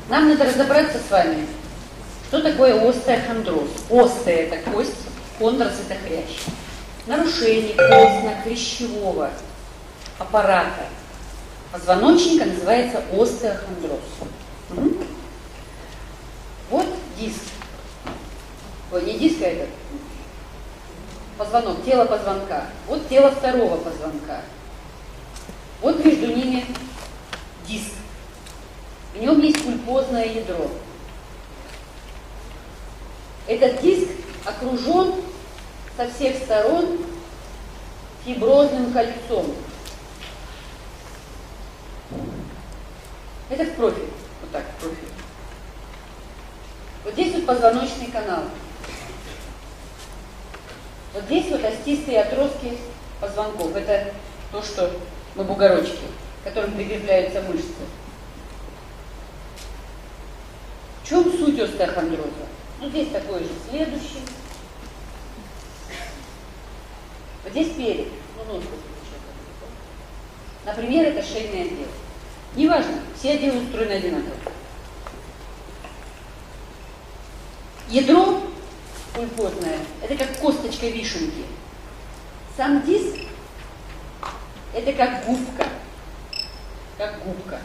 Нам надо разобраться с вами, что такое остеохондроз. Остео – это кость, хондроз – это хрящ. Нарушение костно-хрящевого аппарата позвоночника называется остеохондроз. Вот диск. Ой, не диск, а этот. Позвонок, тело позвонка. Вот тело второго позвонка. Вот между ними диск. В нем есть пульпозное ядро. Этот диск окружен со всех сторон фиброзным кольцом. Это в профиль. Вот так, в профиль. Вот здесь вот позвоночный канал. Вот здесь вот остистые отростки позвонков. Это то, что мы бугорочки, к которым прикрепляются мышцы. В чем суть остеохондроза? Ну, здесь такой же следующий. Вот здесь перед. Ну, нос. Например, это шейный отдел. Неважно, все отделы устроены одинаково. Ядро пульпозное – это как косточка вишенки. Сам диск – это как губка. Как губка.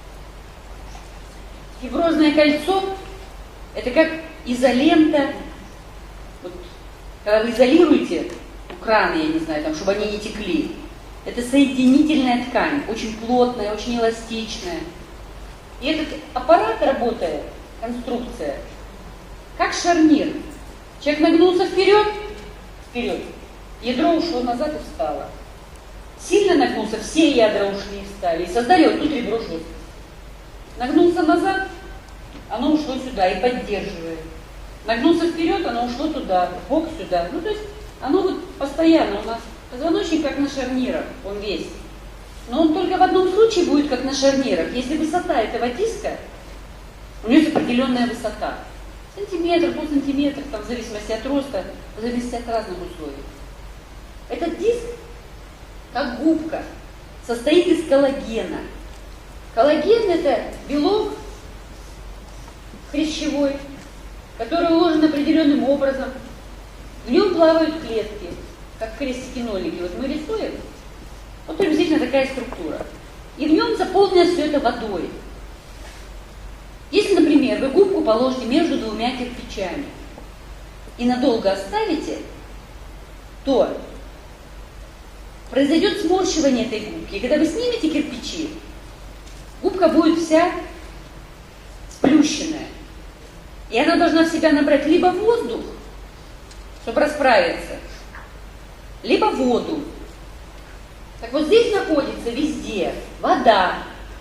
Фиброзное кольцо – это как изолента. Вот, когда вы изолируете краны, я не знаю, там, чтобы они не текли, это соединительная ткань, очень плотная, очень эластичная. И этот аппарат работает, конструкция, как шарнир. Человек нагнулся вперед, ядро ушло назад и встало. Сильно нагнулся, все ядра ушли и встали, и создали вот тут ребро жесткости. Нагнулся назад, оно ушло сюда и поддерживает. Нагнулся вперед, оно ушло туда, в бок сюда. Ну, то есть оно вот постоянно у нас, позвоночник как на шарнирах, он весь. Но он только в одном случае будет как на шарнирах, если высота этого диска, у него есть определенная высота. Сантиметр, полсантиметра, там, в зависимости от роста, в зависимости от разных условий. Этот диск, как губка, состоит из коллагена. Коллаген – это белок хрящевой, который уложен определенным образом. В нем плавают клетки, как крестики-нолики. Вот мы рисуем, вот приблизительно такая структура. И в нем заполнено все это водой. Если, например, вы губку положите между двумя кирпичами и надолго оставите, то произойдет сморщивание этой губки. И когда вы снимете кирпичи, губка будет вся сплющенная. И она должна в себя набрать либо воздух, чтобы расправиться, либо воду. Так вот здесь находится везде вода.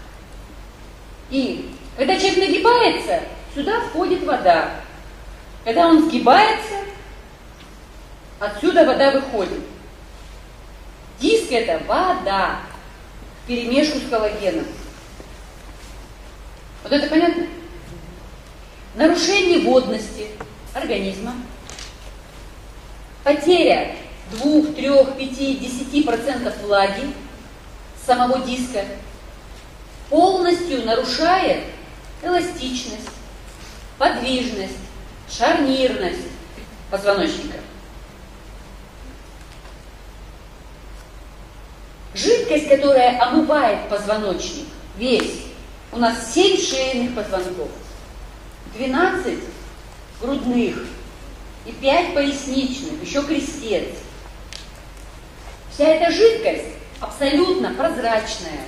И когда человек нагибается, сюда входит вода. Когда он сгибается, отсюда вода выходит. Диск – это вода вперемешку с коллагеном. Вот это понятно? Нарушение водности организма, потеря 2, 3, 5, 10% влаги самого диска полностью нарушает эластичность, подвижность, шарнирность позвоночника. Жидкость, которая омывает позвоночник, весь, у нас 7 шейных позвонков, 12 грудных и 5 поясничных, еще крестец. Вся эта жидкость абсолютно прозрачная,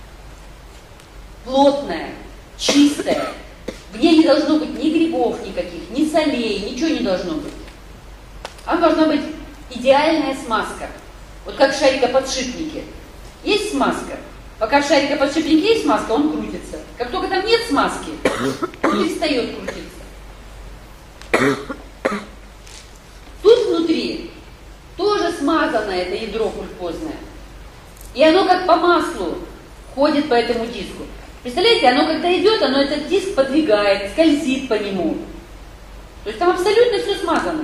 плотная, чистая. В ней не должно быть ни грибов никаких, ни солей, ничего не должно быть. Она должна быть идеальная смазка. Вот как в шарикоподшипнике. Есть смазка. Пока в шарикоподшипнике есть смазка, он крутится. Как только там нет смазки, он перестает крутиться. Тут внутри тоже смазано это ядро пульпозное. И оно как по маслу ходит по этому диску. Представляете, оно когда идет, оно этот диск подвигает, скользит по нему. То есть там абсолютно все смазано.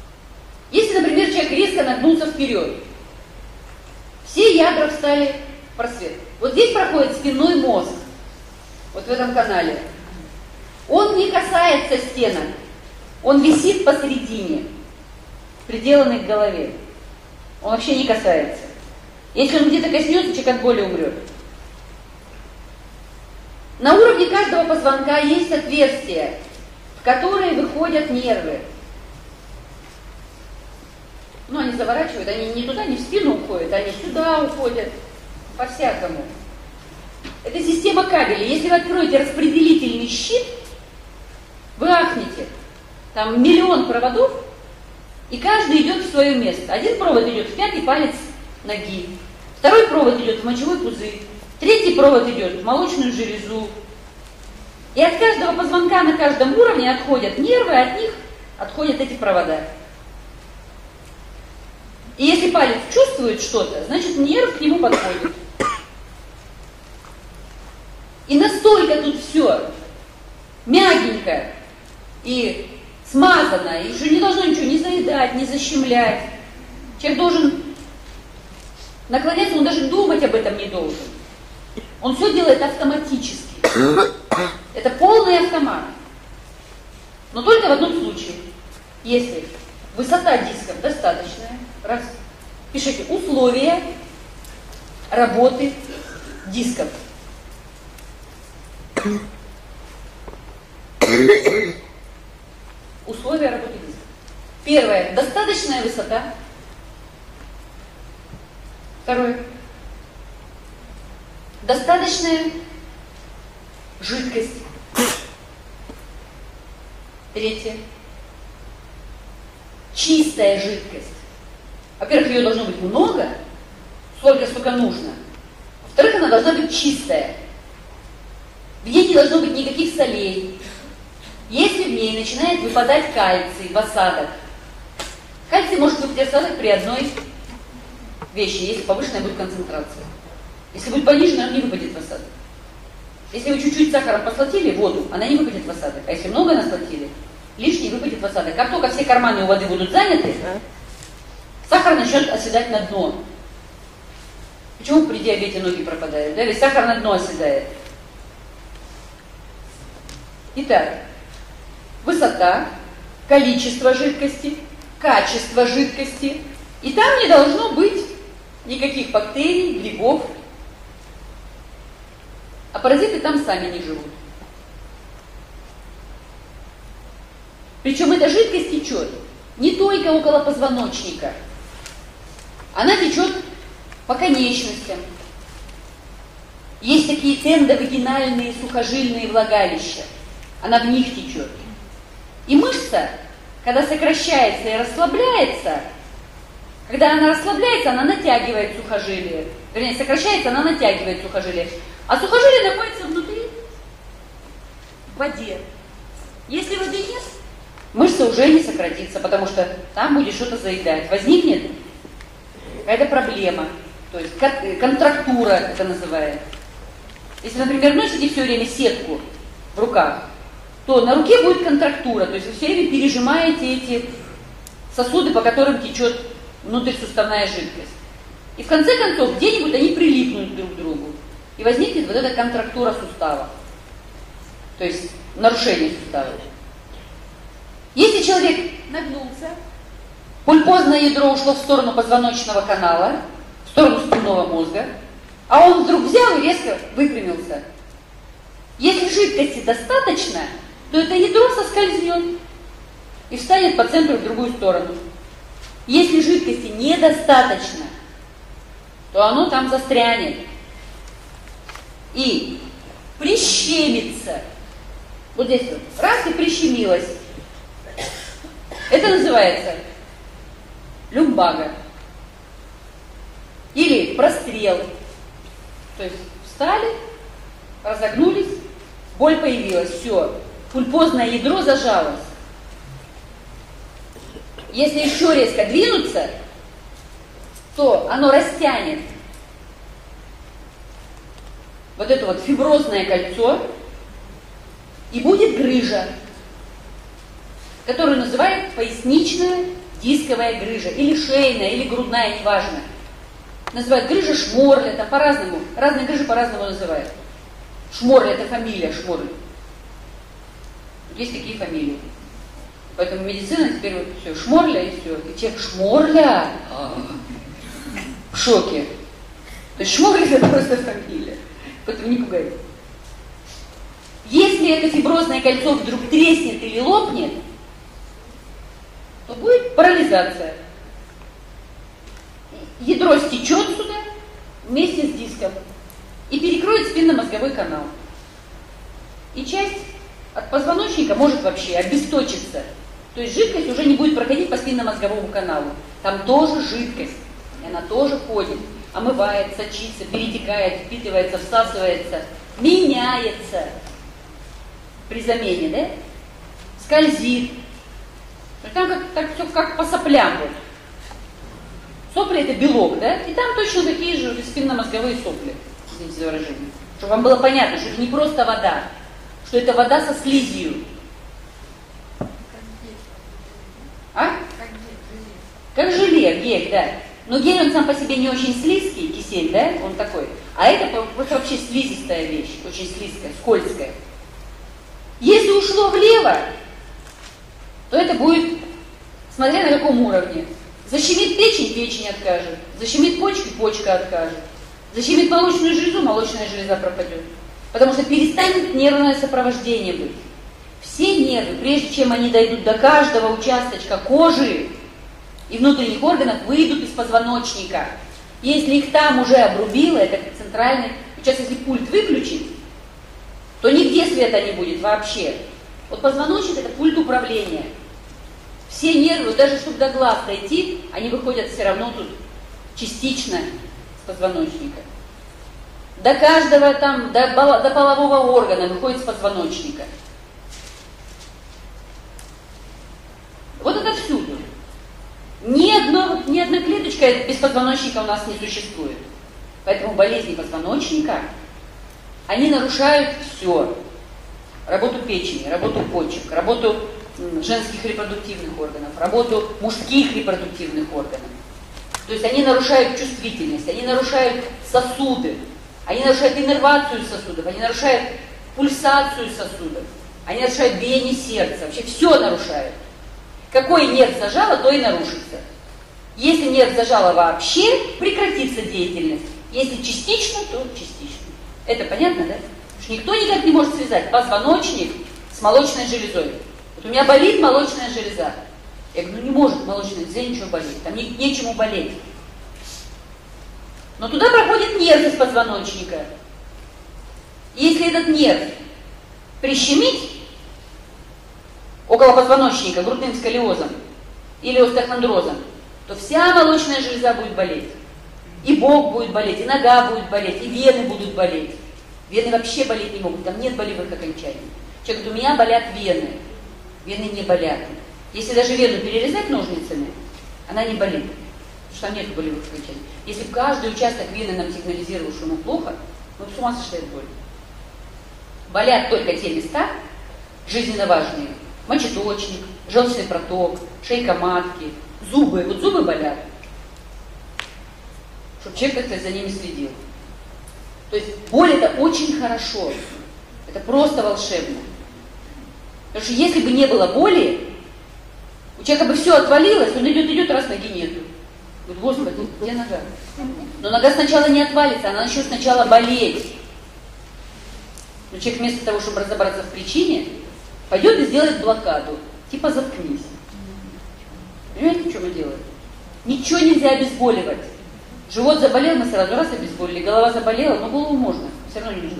Если, например, человек резко нагнулся вперед, все ядра встали просвет. Вот здесь проходит спинной мозг, вот в этом канале. Он не касается стенок, он висит посередине, приделанный к голове. Он вообще не касается. Если он где-то коснется, человек от боли умрет. На уровне каждого позвонка есть отверстия, в которые выходят нервы. Ну, они заворачивают, они не туда, не в спину уходят, они сюда уходят, по-всякому. Это система кабелей. Если вы откроете распределительный щит, вы ахнете. Там миллион проводов, и каждый идет в свое место. Один провод идет в пятый палец ноги, второй провод идет в мочевой пузырь, третий провод идет в молочную железу. И от каждого позвонка на каждом уровне отходят нервы, от них отходят эти провода. И если палец чувствует что-то, значит нерв к нему подходит. И настолько тут все мягенько и смазано, и еще не должно ничего не заедать, не защемлять. Человек должен наклоняться, он даже думать об этом не должен. Он все делает автоматически. Это полный автомат. Но только в одном случае. Если высота дисков достаточная, раз, пишите условия работы дисков. Условия работы дисков. Первое. Достаточная высота. Второе. Достаточная жидкость. Третье. Чистая жидкость. Во-первых, ее должно быть много, сколько нужно. Во-вторых, она должна быть чистая. В ней не должно быть никаких солей. Если в ней начинает выпадать кальций в осадок, кальций может выпасть в осадок при одной вещи, если повышенная будет концентрация. Если будет пониженная, он не выпадет в осадок. Если вы чуть-чуть сахаром послотили воду, она не выпадет в осадок. А если много наслотили, лишний выпадет в осадок. Как только все карманы у воды будут заняты, сахар начнет оседать на дно. Почему при диабете ноги пропадают? Да? Ведь сахар на дно оседает. Итак, высота, количество жидкости, качество жидкости. И там не должно быть никаких бактерий, грибов. А паразиты там сами не живут. Причем эта жидкость течет не только около позвоночника. Она течет по конечностям. Есть такие эндовагинальные сухожильные влагалища. Она в них течет. И мышца, когда сокращается и расслабляется, когда она расслабляется, она натягивает сухожилие. Вернее, сокращается, она натягивает сухожилие. А сухожилие находится внутри, в воде. Если воды нет, мышца уже не сократится, потому что там будет что-то заедать. Возникнет какая-то проблема, то есть контрактура это называется. Если, например, носите все время сетку в руках, то на руке будет контрактура, то есть вы все время пережимаете эти сосуды, по которым течет внутрисуставная жидкость. И в конце концов где-нибудь они прилипнут друг к другу. И возникнет вот эта контрактура сустава, то есть нарушение сустава. Если человек нагнулся, пульпозное ядро ушло в сторону позвоночного канала, в сторону спинного мозга, а он вдруг взял и резко выпрямился. Если жидкости достаточно, то это ядро соскользнет и встанет по центру в другую сторону. Если жидкости недостаточно, то оно там застрянет и прищемится. Вот здесь вот раз и прищемилось. Это называется люмбага или прострел. То есть встали, разогнулись, боль появилась, все, пульпозное ядро зажалось. Если еще резко двинуться, то оно растянет вот это вот фиброзное кольцо, и будет грыжа, которую называют поясничная дисковая грыжа, или шейная, или грудная, неважно. называют грыжа Шморля, там по-разному, разные грыжи по-разному называют. Шморля это фамилия, Шморль. Есть такие фамилии. Поэтому медицина теперь вот все, Шморля и все. И человек Шморля в шоке. То есть Шморля это просто фамилия. Поэтому не пугайтесь. Если это фиброзное кольцо вдруг треснет или лопнет, то будет парализация. Ядро стечет сюда вместе с диском и перекроет спинномозговой канал. И часть от позвоночника может вообще обесточиться. То есть жидкость уже не будет проходить по спинномозговому каналу. Там тоже жидкость, и она тоже ходит, омывает, сочится, перетекает, впитывается, всасывается, меняется при замене, да? Скользит. Там так все как по соплям. Вот. Сопли это белок, да? И там точно такие же спинномозговые сопли, извините за выражение. Чтобы вам было понятно, что это не просто вода, что это вода со слизью. А? Как желе, гель, да. Но гель он сам по себе не очень слизкий, кисель, да? Он такой. А это просто вообще слизистая вещь, очень слизкая, скользкая. Если ушло влево, то это будет, смотря на каком уровне. Защемит печень, печень откажет. Защемит почки, почка откажет. Защемит молочную железу, молочная железа пропадет. Потому что перестанет нервное сопровождение быть. Все нервы, прежде чем они дойдут до каждого участочка кожи и внутренних органов, выйдут из позвоночника. Если их там уже обрубило, это центральный. Сейчас если пульт выключить, то нигде света не будет вообще. Вот позвоночник это пульт управления. Все нервы, даже чтобы до глаз дойти, они выходят все равно тут частично с позвоночника. До каждого там, до полового органа выходит с позвоночника. Вот это всюду. Ни одна клеточка без позвоночника у нас не существует. Поэтому болезни позвоночника, они нарушают все. Работу печени, работу почек, работу женских репродуктивных органов, работу мужских репродуктивных органов. То есть они нарушают чувствительность, они нарушают сосуды, они нарушают иннервацию сосудов, они нарушают пульсацию сосудов, они нарушают биение сердца, вообще все нарушают. Какой нерв зажало, то и нарушится. Если нерв зажало вообще, прекратится деятельность. Если частично, то частично. Это понятно, да? Потому что никто никак не может связать позвоночник с молочной железой. Вот у меня болит молочная железа. Я говорю, ну не может молочная железа ничего болеть, там нечему болеть. Но туда проходит нерв из позвоночника. И если этот нерв прищемить около позвоночника грудным сколиозом или остеохондрозом, то вся молочная железа будет болеть. И бок будет болеть, и нога будет болеть, и вены будут болеть. Вены вообще болеть не могут, там нет болевых окончаний. Человек говорит, у меня болят вены. Вены не болят. Если даже вену перерезать ножницами, она не болит, потому что там нет болевых окончаний. Если каждый участок вены нам сигнализировал, что ему плохо, мы с ума сошли от боли. Болят только те места, жизненно важные. Мочеточник, желчный проток, шейка матки, зубы. Вот зубы болят, чтобы человек как-то за ними следил. То есть боль это очень хорошо. Это просто волшебно. Потому что если бы не было боли, у человека бы все отвалилось, он идет, раз ноги нету. Говорит, Господи, где нога? Но нога сначала не отвалится, она начнет сначала болеть. Но человек вместо того, чтобы разобраться в причине, пойдет и сделает блокаду. Типа заткнись. Понимаете, что мы делаем? Ничего нельзя обезболивать. Живот заболел, мы сразу раз обезболили. Голова заболела, но голову можно. Все равно не нужно.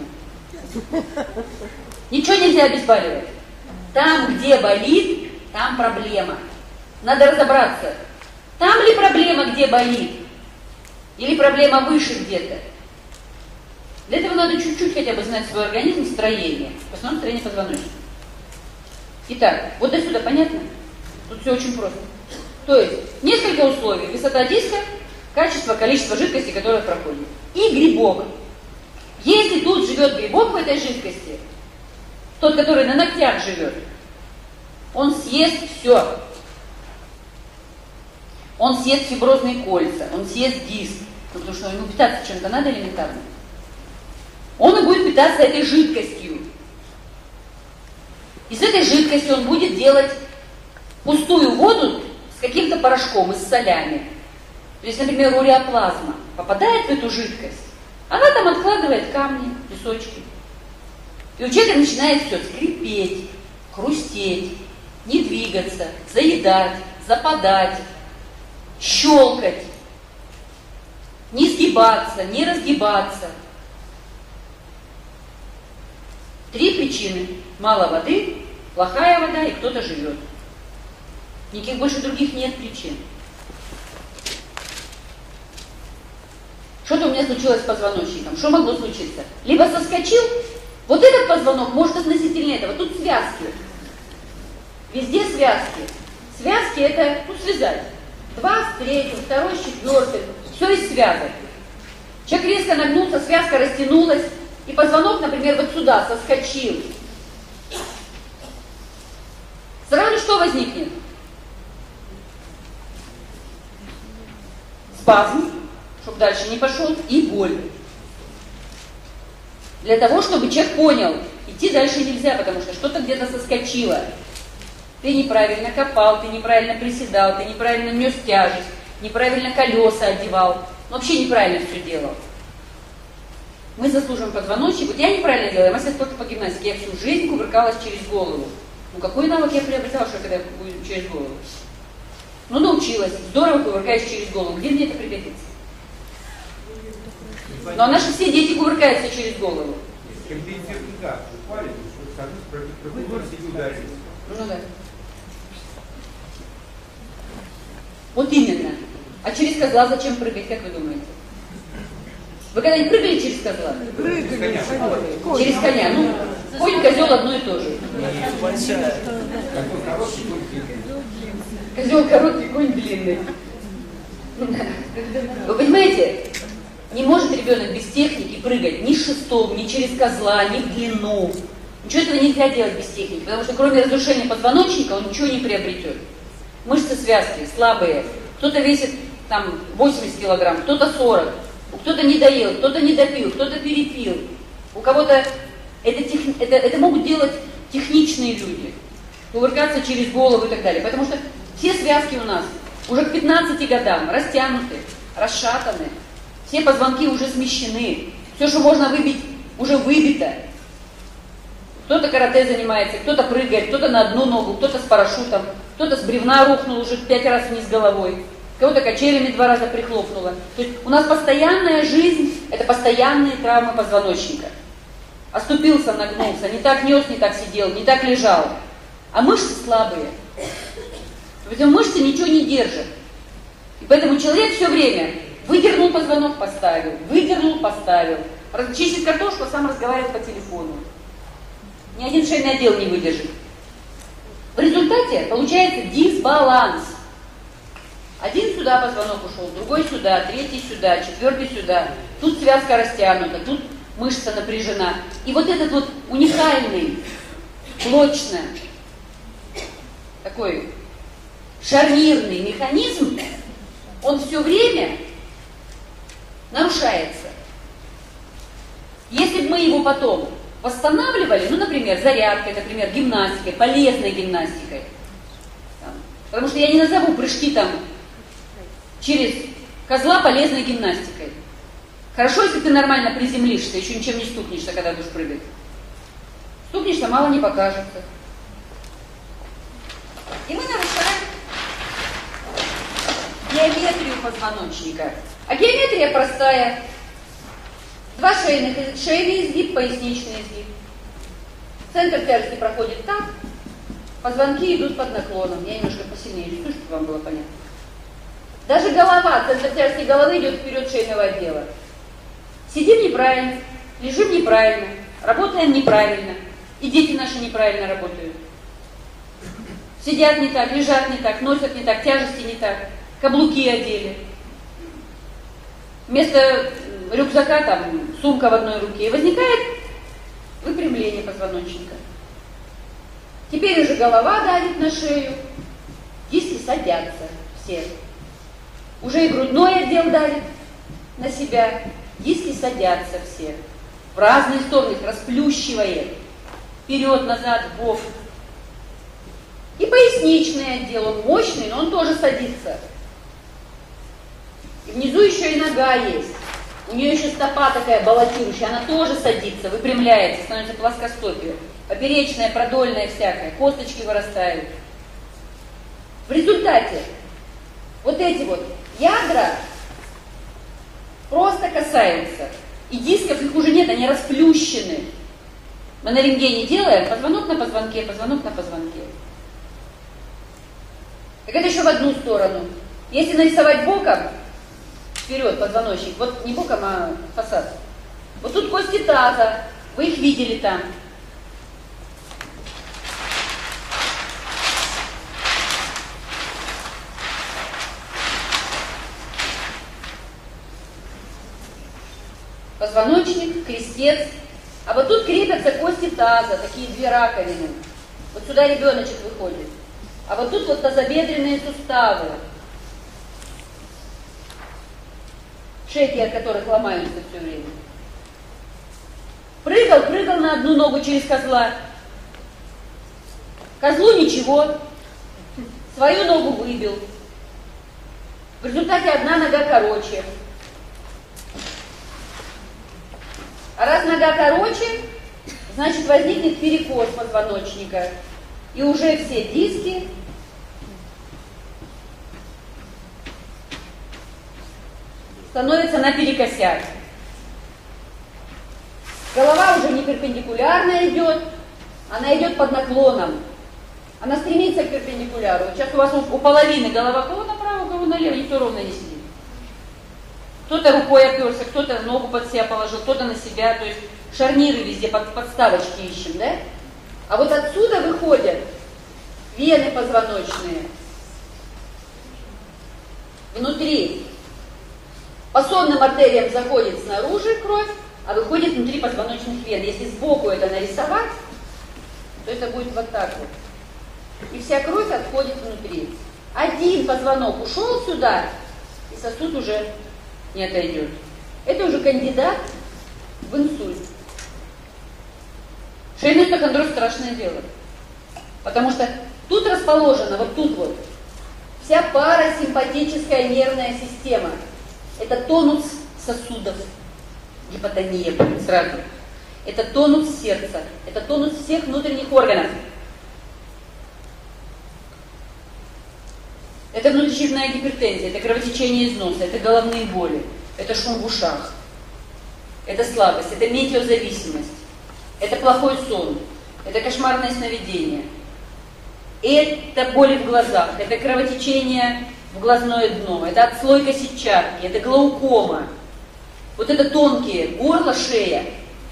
Ничего нельзя обезболивать. Там, где болит, там проблема. Надо разобраться. Там ли проблема, где болит? Или проблема выше где-то? Для этого надо чуть-чуть хотя бы знать свой организм, строение. В основном строение позвоночника. Итак, вот до сюда понятно? Тут все очень просто. То есть, несколько условий. Высота диска, качество, количество жидкости, которая проходит. И грибок. Если тут живет грибок в этой жидкости, тот, который на ногтях живет, он съест все. Он съест фиброзные кольца, он съест диск, Ну, потому что ему питаться чем-то надо элементарно. Он и будет питаться этой жидкостью. И с этой жидкостью он будет делать пустую воду с каким-то порошком и с солями. То есть, например, уреоплазма попадает в эту жидкость, она там откладывает камни, песочки. И у человека начинает все скрипеть, хрустеть, не двигаться, заедать, западать, щелкать, не сгибаться, не разгибаться. 3 причины. Мало воды, плохая вода и кто-то живет. Никаких больше других нет причин. Что-то у меня случилось с позвоночником. Что могло случиться? Либо соскочил, вот этот позвонок может относительно этого. Тут связки. Везде связки. Связки это, связать. 2 с 3, 2 с 4. Все из связок. Человек резко нагнулся, связка растянулась, и позвонок, например, вот сюда соскочил. Сразу что возникнет? Спазм, чтобы дальше не пошел, и боль. Для того, чтобы человек понял, идти дальше нельзя, потому что что-то где-то соскочило. Ты неправильно копал, ты неправильно приседал, ты неправильно нес тяжесть, неправильно колеса одевал. Вообще неправильно все делал. Мы заслуживаем позвоночник. Вот я неправильно делала, я мастер спорта по гимнастике. Я всю жизнь кувыркалась через голову. Ну какой навык я приобретала, что когда будет через голову? Ну научилась. Здорово кувыркаюсь через голову. Где мне это пригодится? Но наши все дети кувыркаются через голову. Ну да. Вот именно. А через козла зачем прыгать, как вы думаете? Вы когда-нибудь прыгали через козла? Прыгали. Через коня. Ну, конь, козел одно и то же. Козел короткий, конь длинный. Вы понимаете, не может ребенок без техники прыгать ни с шестом, ни через козла, ни в длину. Ничего этого нельзя делать без техники, потому что кроме разрушения позвоночника он ничего не приобретет. Мышцы связки слабые. Кто-то весит там 80 килограмм, кто-то 40. Кто-то не доел, кто-то не допил, кто-то перепил. У кого-то это могут делать техничные люди. Кувыркаться через голову и так далее. Потому что все связки у нас уже к 15 годам растянуты, расшатаны. Все позвонки уже смещены. Все, что можно выбить, уже выбито. Кто-то карате занимается, кто-то прыгает, кто-то на одну ногу, кто-то с парашютом, кто-то с бревна рухнул уже 5 раз вниз головой. Кого-то качелями 2 раза прихлопнуло. То есть у нас постоянная жизнь, это постоянные травмы позвоночника. Оступился, нагнулся, не так нес, не так сидел, не так лежал. А мышцы слабые. Поэтому мышцы ничего не держат. И поэтому человек все время выдернул позвонок, поставил, выдернул, поставил. Чистит картошку, сам разговаривает по телефону. Ни один шейный отдел не выдержит. В результате получается дисбаланс. Один сюда позвонок ушел, другой сюда, третий сюда, 4 сюда. Тут связка растянута, тут мышца напряжена. И вот этот вот уникальный, блочный, такой шарнирный механизм, он все время нарушается. Если бы мы его потом восстанавливали, ну, например, зарядкой, например, гимнастикой, полезной гимнастикой, потому что я не назову прыжки там через козла полезной гимнастикой. Хорошо, если ты нормально приземлишься, еще ничем не стукнешься, когда будешь прыгать. Стукнешься, мало не покажется. И мы нарушаем геометрию позвоночника. А геометрия простая. 2 шейных, шейный изгиб, поясничный изгиб. Центр тяжести проходит так, позвонки идут под наклоном. Я немножко посильнее рисую, чтобы вам было понятно. Даже голова, центр тяжести головы идет вперед шейного отдела. Сидим неправильно, лежим неправильно, работаем неправильно. И дети наши неправильно работают. Сидят не так, лежат не так, носят не так, тяжести не так, каблуки одели. Вместо рюкзака там сумка в одной руке. И возникает выпрямление позвоночника. Теперь уже голова давит на шею, диски садятся все. Уже и грудной отдел давит, на себя, диски садятся все в разные стороны, их расплющивает. Вперед, назад, вбок. И поясничный отдел, он мощный, но он тоже садится. И внизу еще и нога есть. У нее еще стопа такая баллотирующая, она тоже садится, выпрямляется, становится плоскостопие. Поперечная, продольная всякая, косточки вырастают. В результате вот эти вот ядра просто касаются. И дисков их уже нет, они расплющены. Мы на рентгене делаем позвонок на позвонке, позвонок на позвонке. Так это еще в одну сторону. Если нарисовать боком, вперед позвоночник, вот не боком, а фасад. Вот тут кости таза, вы их видели там. Позвоночник, крестец. А вот тут крепятся кости таза, такие две раковины. Вот сюда ребеночек выходит. А вот тут вот тазобедренные суставы, шейки от которых ломаются все время. Прыгал на одну ногу через козла. Козлу ничего, свою ногу выбил. В результате одна нога короче. А раз нога короче, значит возникнет перекос позвоночника. И уже все диски становятся наперекосяк. Голова уже не перпендикулярно идет, она идет под наклоном. Она стремится к перпендикуляру. Сейчас у вас у половины голова кого направо, кого налево, никто ровно не сидит. Кто-то рукой оперся, кто-то ногу под себя положил, кто-то на себя. То есть шарниры везде, подставочки ищем, да? А вот отсюда выходят вены позвоночные. Внутри. По сонным артериям заходит снаружи кровь, а выходит внутри позвоночных вен. Если сбоку это нарисовать, то это будет вот так вот. И вся кровь отходит внутри. Один позвонок ушел сюда, и сосуд уже не отойдет. Это уже кандидат в инсульт. Шейный остеохондроз страшное дело. Потому что тут расположена, вот тут вот, вся парасимпатическая нервная система. Это тонус сосудов. Гипотония сразу. Это тонус сердца. Это тонус всех внутренних органов. Это внутричерепная гипертензия, это кровотечение из носа, это головные боли, это шум в ушах, это слабость, это метеозависимость, это плохой сон, это кошмарное сновидение, это боли в глазах, это кровотечение в глазное дно, это отслойка сетчатки, это глаукома. Вот это тонкие горло, шея,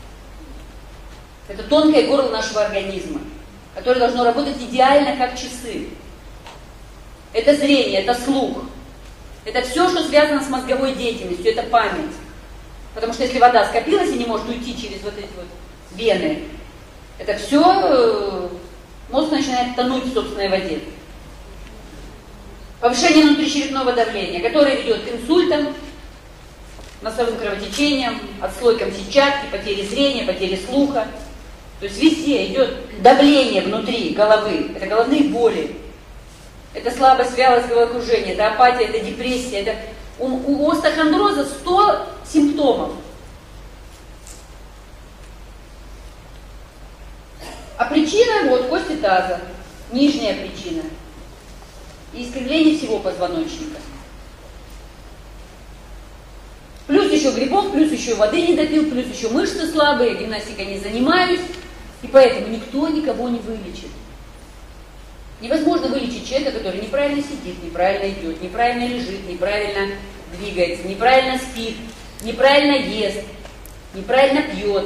это тонкое горло нашего организма, которое должно работать идеально как часы. Это зрение, это слух. Это все, что связано с мозговой деятельностью, это память. Потому что если вода скопилась и не может уйти через вот эти вот вены, это все, мозг начинает тонуть в собственной воде. Повышение внутричерепного давления, которое ведет к инсультам, носовым кровотечениям, отслойкам сетчатки, потере зрения, потере слуха. То есть везде идет давление внутри головы, это головные боли. Это слабость, вялость, головокружение, это апатия, это депрессия. Это... У остеохондроза 100 симптомов. А причина, вот, кости таза. Нижняя причина. И искривление всего позвоночника. Плюс еще грибов, плюс еще воды не допил, плюс еще мышцы слабые, гимнастикой не занимаюсь. И поэтому никто никого не вылечит. Невозможно вылечить человека, который неправильно сидит, неправильно идет, неправильно лежит, неправильно двигается, неправильно спит, неправильно ест, неправильно пьет.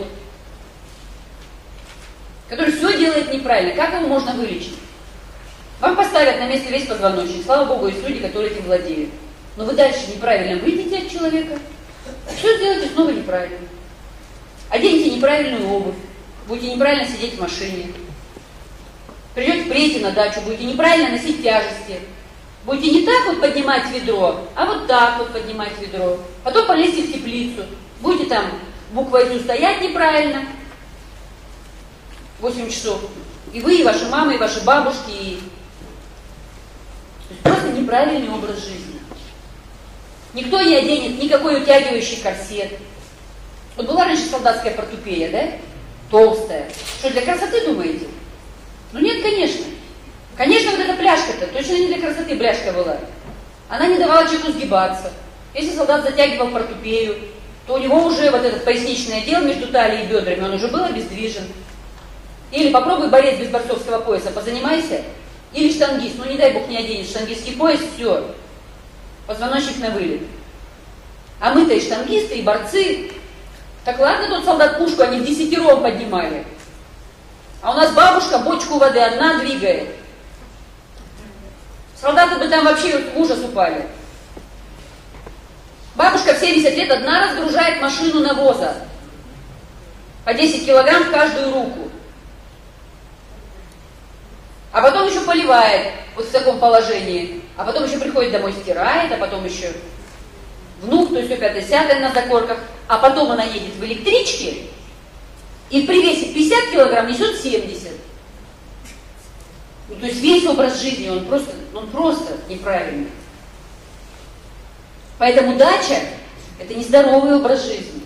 Который все делает неправильно. Как его можно вылечить? Вам поставят на место весь позвоночник. Слава Богу, есть люди, которые этим владеют. Но вы дальше неправильно выйдете от человека, все сделаете снова неправильно. Оденьте неправильную обувь, будете неправильно сидеть в машине. Придете, приедете на дачу, будете неправильно носить тяжести. Будете не так вот поднимать ведро, а вот так вот поднимать ведро. Потом полезьте в теплицу. Будете там буква «Ю» стоять неправильно. 8 часов. И вы, и ваша мама, и ваши бабушки. И... То есть просто неправильный образ жизни. Никто не оденет никакой утягивающий корсет. Вот была раньше солдатская портупея, да? Толстая. Что, для красоты думаете? Ну нет, конечно. Конечно, вот эта пляшка-то точно не для красоты бляшка была. Она не давала человеку сгибаться. Если солдат затягивал портупею, то у него уже вот этот поясничный отдел между талией и бедрами, он уже был обездвижен. Или попробуй борец без борцовского пояса, позанимайся. Или штангист, ну не дай бог не оденешь штангистский пояс, все. Позвоночник на вылет. А мы-то и штангисты, и борцы. Так ладно, тот солдат пушку они вдесятером поднимали. А у нас бабушка бочку воды одна двигает. Солдаты бы там вообще в ужас упали. Бабушка в 70 лет одна разгружает машину навоза. По 10 килограмм в каждую руку. А потом еще поливает вот в таком положении. А потом еще приходит домой, стирает, а потом еще внук, то есть все 50 на закорках. А потом она едет в электричке и при весе 50 килограмм несет 70. Ну, то есть весь образ жизни, он просто неправильный. Поэтому дача – это нездоровый образ жизни.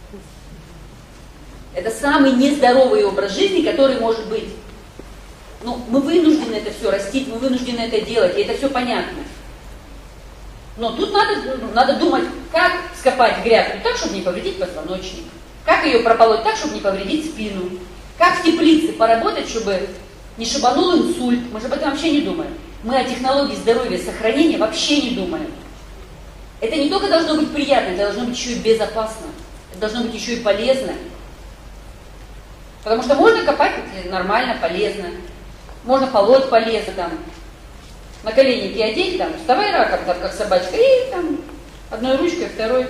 Это самый нездоровый образ жизни, который может быть. Ну, мы вынуждены это все растить, мы вынуждены это делать, и это все понятно. Но тут надо думать, как скопать грядку так, чтобы не повредить позвоночник, как ее прополоть так, чтобы не повредить спину, как в теплице поработать, чтобы не шибанул инсульт. Мы же об этом вообще не думаем. Мы о технологии здоровья, сохранения вообще не думаем. Это не только должно быть приятно, это должно быть еще и безопасно, это должно быть еще и полезно. Потому что можно копать нормально, полезно. Можно полоть полезно, там, наколенники одеть, там, вставай раком, там, как собачка, и там, одной ручкой, второй.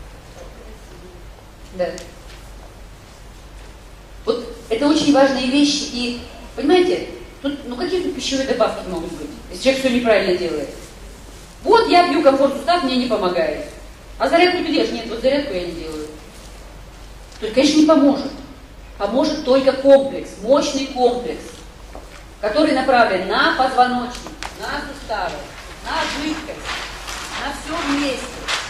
Да. Вот это очень важные вещи, и, понимаете, тут, ну какие тут пищевые добавки могут быть, если человек все неправильно делает? Вот я пью комфорт-сустав, мне не помогает. А зарядку ты делаешь? Нет, вот зарядку я не делаю. То есть, конечно, не поможет. Поможет только комплекс, мощный комплекс, который направлен на позвоночник, на суставы, на жидкость, на все вместе.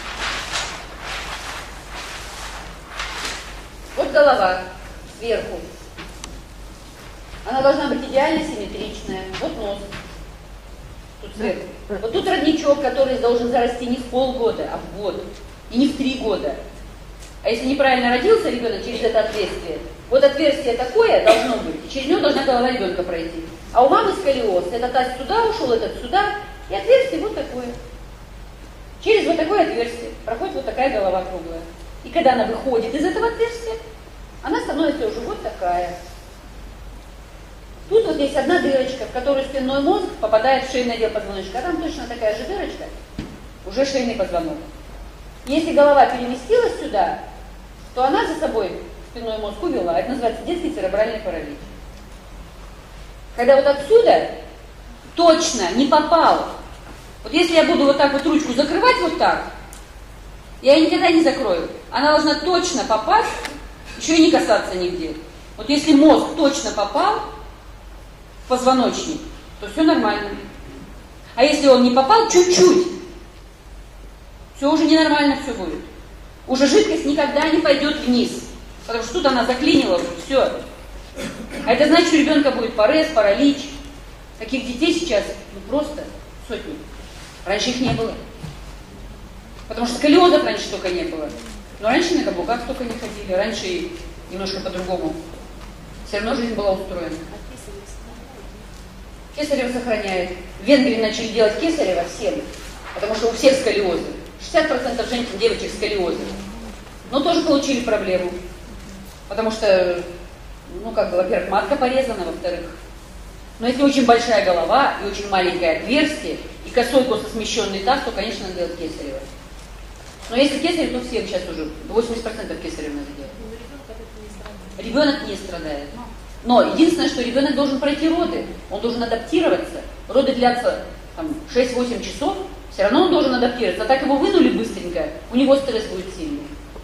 Вот голова сверху. Она должна быть идеально симметричная. Вот нос. Тут сверху. Вот тут родничок, который должен зарасти не в полгода, а в год. И не в 3 года. А если неправильно родился ребенок через это отверстие, вот отверстие такое должно быть, и через него должна голова ребенка пройти. А у мамы сколиоз. Этот таз сюда ушел, этот сюда, и отверстие вот такое. Через вот такое отверстие проходит вот такая голова круглая. И когда она выходит из этого отверстия, она становится уже вот такая. Тут вот есть одна дырочка, в которую спинной мозг попадает в шейный отдел позвоночника. А там точно такая же дырочка, уже шейный позвонок. Если голова переместилась сюда, то она за собой спинной мозг увела. Это называется детский церебральный паралич. Когда вот отсюда точно не попал. Вот если я буду вот так вот ручку закрывать вот так, я ее никогда не закрою. Она должна точно попасть, еще и не касаться нигде. Вот если мозг точно попал в позвоночник, то все нормально. А если он не попал чуть-чуть, все уже ненормально все будет. Уже жидкость никогда не пойдет вниз, потому что тут она заклинила уже, все. А это значит, что у ребенка будет парез, паралич. Таких детей сейчас просто сотни. Раньше их не было. Потому что сколиозов раньше только не было. Но раньше на каблуках столько не ходили. Раньше и немножко по-другому. Все равно жизнь была устроена. Кесарево сохраняет. В Венгрии начали делать кесарево всем. Потому что у всех сколиозы. 60% женщин, девочек сколиозы. Но тоже получили проблему. Потому что, ну как бы, во-первых, матка порезана, во-вторых. Но если очень большая голова и очень маленькое отверстие, и косой кососмещенный таз, то, конечно, надо делать кесарево. Но если кесарево, то всем сейчас уже 80% кесарево надо делать. Ребенок не страдает. Но единственное, что ребенок должен пройти роды, он должен адаптироваться. Роды длятся там, 6-8 часов, все равно он должен адаптироваться. А так его вынули быстренько, у него стресс будет сильный.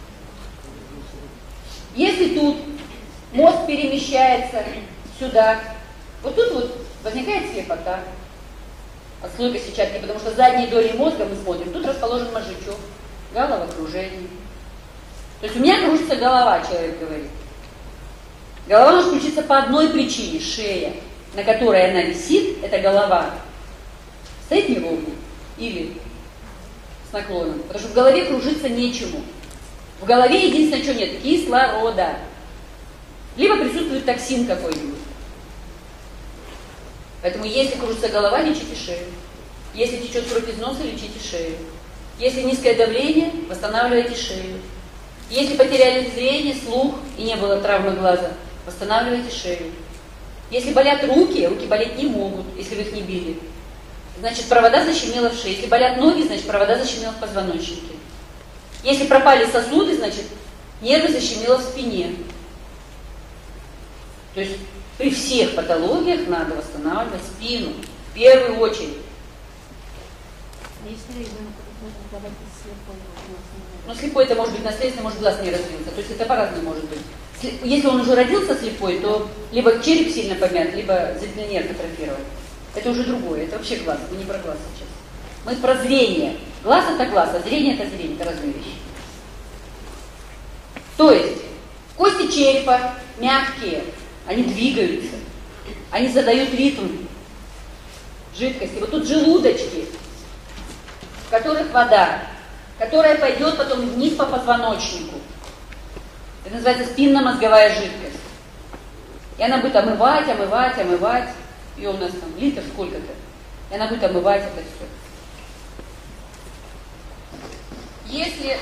Если тут мозг перемещается сюда, вот тут вот возникает слепота, отслойка сетчатки, потому что задней долей мозга мы смотрим, тут расположен мозжечок, головокружение. То есть у меня кружится голова, человек говорит. Голова может включиться по одной причине, шея, на которой она висит, это голова. Стоит неровно или с наклоном, потому что в голове кружиться нечему. В голове единственное, что нет, кислорода. Либо присутствует токсин какой-нибудь. Поэтому если кружится голова, лечите шею. Если течет кровь из носа, лечите шею. Если низкое давление, восстанавливайте шею. Если потеряли зрение, слух и не было травмы глаза, восстанавливайте шею. Если болят руки, руки болеть не могут, если вы их не били. Значит, провода защемило в шее. Если болят ноги, значит, провода защемило в позвоночнике. Если пропали сосуды, значит, нервы защемило в спине. То есть при всех патологиях надо восстанавливать спину в первую очередь. Если ребенок слепой, но слепой это может быть наследственно, может глаз не развился. То есть это по-разному может быть. Если он уже родился слепой, то либо череп сильно помят, либо зрительный нерв атрофирован. Это уже другое, это вообще глаз, мы не про глаз сейчас. Мы про зрение. Глаз это глаз, а зрение это зрение, это разные вещи. То есть кости черепа мягкие, они двигаются, они задают ритм жидкости. Вот тут желудочки, в которых вода, которая пойдет потом вниз по позвоночнику. Это называется спинномозговая жидкость. И она будет омывать. Ее у нас там литр сколько-то. И она будет омывать это все. Если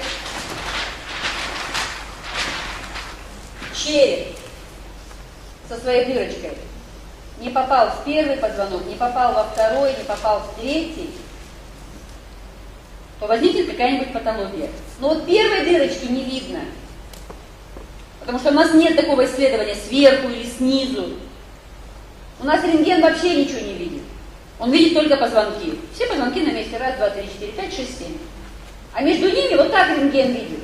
череп со своей дырочкой не попал в первый позвонок, не попал во второй, не попал в третий, то возникнет какая-нибудь патология. Но вот первой дырочки не видно, потому что у нас нет такого исследования сверху или снизу. У нас рентген вообще ничего не видит. Он видит только позвонки. Все позвонки на месте. 1, 2, 3, 4, 5, 6, 7. А между ними вот так рентген видит.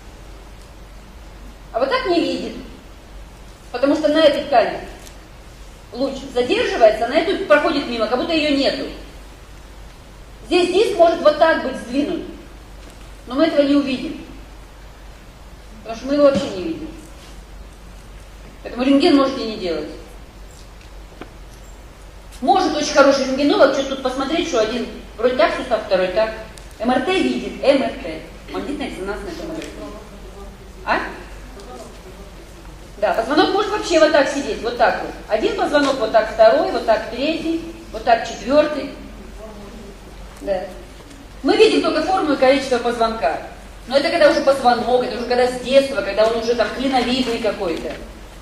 А вот так не видит. Потому что на этой ткани луч задерживается, а на эту проходит мимо, как будто ее нету. Здесь диск может вот так быть сдвинут. Но мы этого не увидим. Потому что мы его вообще не видим. Поэтому рентген можете не делать. Может очень хороший рентгенолог что-то тут посмотреть, что один вроде так сустав, второй так. МРТ видит, МРТ. Магнитно-резонансная томография. А? Да, позвонок может вообще вот так сидеть, вот так вот. Один позвонок, вот так второй, вот так третий, вот так четвертый. Да. Мы видим только форму и количество позвонка. Но это когда уже позвонок, это уже когда с детства, когда он уже там клиновидный какой-то.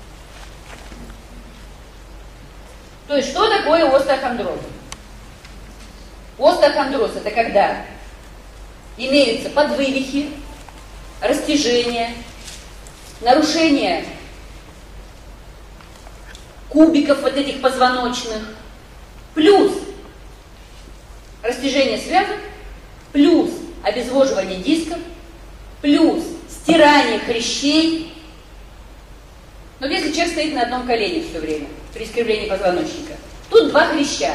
То есть что такое остеохондроз? Остеохондроз это когда имеются подвывихи, растяжение, нарушение кубиков вот этих позвоночных, плюс растяжение связок, плюс обезвоживание дисков, плюс стирание хрящей. Но если человек стоит на одном колене все время, при искривлении позвоночника, тут два хряща.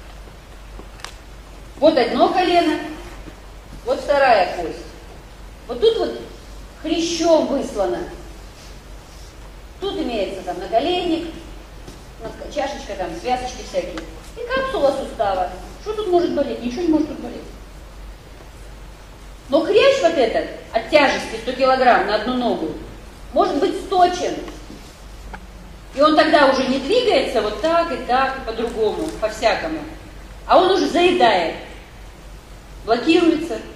Вот одно колено, вот вторая кость. Вот тут вот хрящом выслано. Тут имеется там наголенник, чашечка, там, связочки всякие. И капсула сустава. Что тут может болеть? Ничего не может тут болеть. Но хрящ вот этот от тяжести 100 килограмм на одну ногу может быть сточен. И он тогда уже не двигается вот так и по-другому, по-всякому. А он уже заедает, блокируется,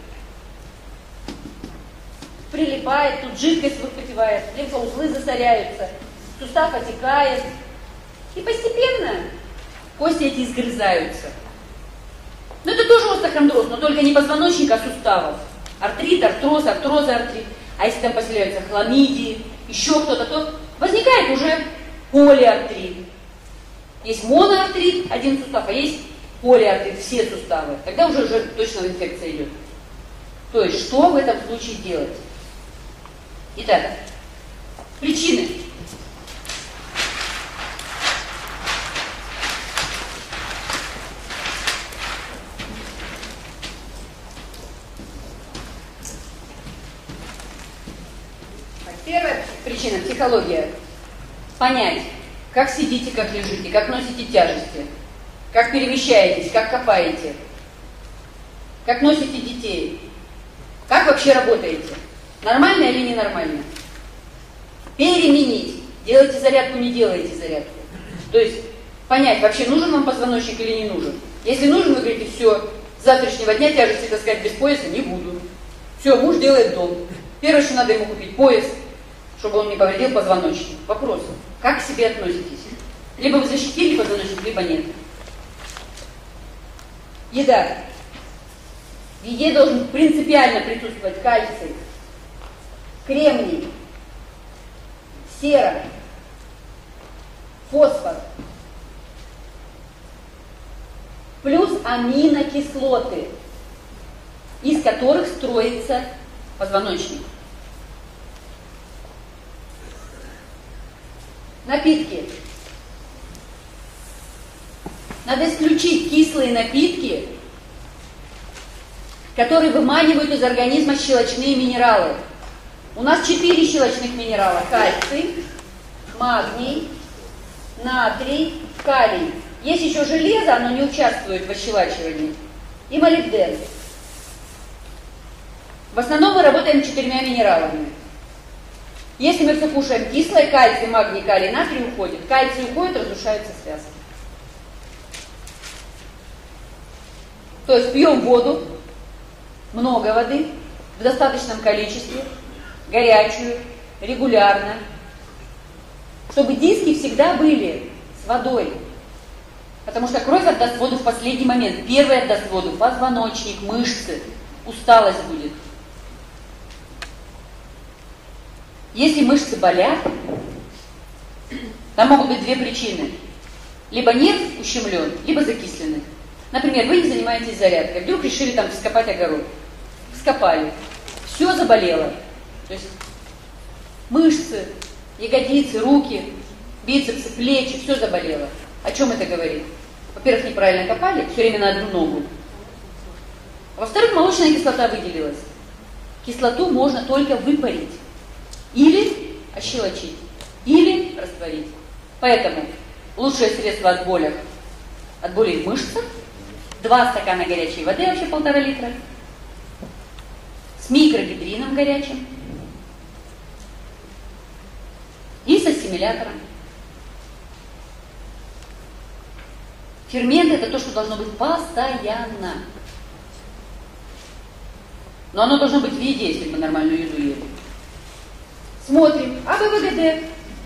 прилипает, тут жидкость выпотевает, лимфоузлы засоряются, сустав отекает. И постепенно кости эти изгрызаются. Но это тоже остеохондроз, но только не позвоночника, а суставов. Артрит, артроз, артрозы, артрит. А если там поселяются хламидии, еще кто-то, то возникает уже полиартрит. Есть моноартрит, один сустав, а есть полиартрит, все суставы, тогда уже точно инфекция идет. То есть, что в этом случае делать? Итак, причины. Первая причина – психология. Понять, как сидите, как лежите, как носите тяжести, как перемещаетесь, как копаете, как носите детей, как вообще работаете. Нормально или ненормально? Переменить. Делаете зарядку, не делаете зарядку. То есть понять, вообще нужен вам позвоночник или не нужен. Если нужен, вы говорите, все, с завтрашнего дня тяжести таскать без пояса не буду. Все, муж делает дом. Первое, что надо ему купить, пояс, чтобы он не повредил позвоночник. Вопрос, как к себе относитесь? Либо вы защитили позвоночник, либо нет. Еда. В еде должен принципиально присутствовать кальций, кремний, сера, фосфор, плюс аминокислоты, из которых строится позвоночник. Напитки. Надо исключить кислые напитки, которые выманивают из организма щелочные минералы. У нас 4 щелочных минерала. Кальций, магний, натрий, калий. Есть еще железо, оно не участвует в ощелачивании. И молибден. В основном мы работаем 4 минералами. Если мы все кушаем кислое, кальций, магний, калий, натрий уходит. Кальций уходит, разрушаются связки. То есть пьем воду, много воды, в достаточном количестве, горячую, регулярно, чтобы диски всегда были с водой. Потому что кровь отдаст воду в последний момент. Первый отдаст воду позвоночник, мышцы, усталость будет. Если мышцы болят, там могут быть 2 причины. Либо нерв ущемлен, либо закисленный. Например, вы не занимаетесь зарядкой, вдруг решили там вскопать огород. Вскопали. Все заболело. То есть мышцы, ягодицы, руки, бицепсы, плечи, все заболело. О чем это говорит? Во-первых, неправильно копали, все время на одну ногу. Во-вторых, молочная кислота выделилась. Кислоту можно только выпарить. Или ощелочить, или растворить. Поэтому лучшее средство от боли в мышцах, 2 стакана горячей воды, вообще 1,5 литра, с микрогидрином горячим и с ассимилятором. Фермент – это то, что должно быть постоянно. Но оно должно быть в еде, если мы нормальную еду едим. Смотрим АБВГД.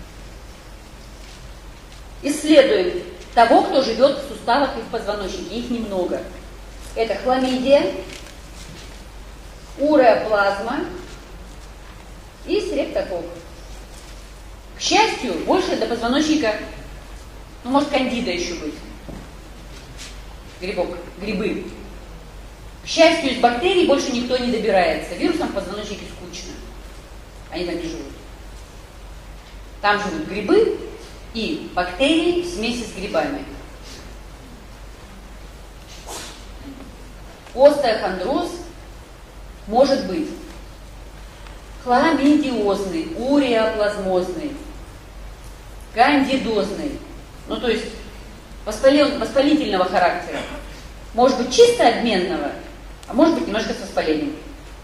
Исследуем того, кто живет в суставах и в позвоночнике. Их немного. Это хламидия, уреоплазма и стрептококк. К счастью, больше до позвоночника, может кандида еще быть. Грибы. К счастью, из бактерий больше никто не добирается. Вирусам в позвоночнике скучно. Они там не живут. Там живут грибы и бактерии в смеси с грибами. Остеохондроз может быть хламидиозный, уреоплазмозный, кандидозный, то есть воспалительного характера. Может быть чисто обменного, а может быть немножко с воспалением.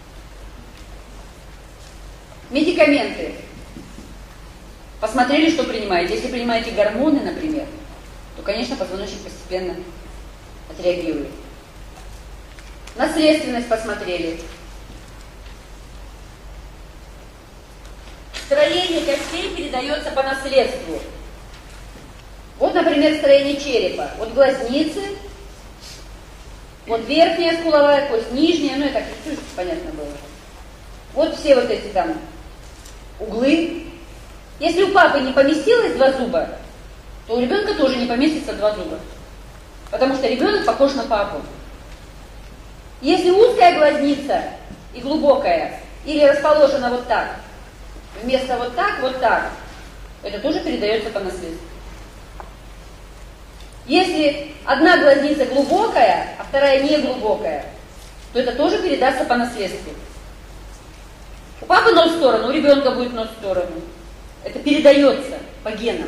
Медикаменты. Посмотрели, что принимаете. Если принимаете гормоны, например, то, конечно, позвоночник постепенно отреагирует. Наследственность посмотрели. Строение костей передается по наследству. Вот, например, строение черепа. Вот глазницы, вот верхняя скуловая кость, нижняя, это так чуть-чуть понятно было. Вот все вот эти там углы. Если у папы не поместилось 2 зуба, то у ребенка тоже не поместится 2 зуба. Потому что ребенок похож на папу. Если узкая глазница и глубокая, или расположена вот так, вместо вот так, это тоже передается по наследству. Если одна глазница глубокая, а вторая не глубокая, то это тоже передастся по наследству. У папы нос в сторону, у ребенка будет нос в сторону. Это передается по генам.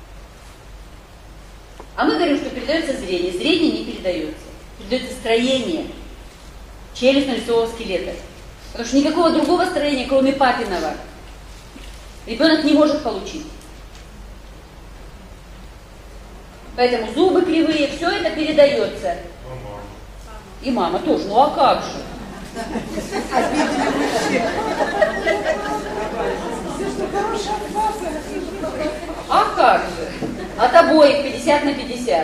А мы говорим, что передается зрение. Зрение не передается. Передается строение челюстно-лицевого скелета. Потому что никакого другого строения, кроме папиного, ребенок не может получить. Поэтому зубы кривые, все это передается. И мама тоже. Ну а как же? А как же? От обоих 50 на 50.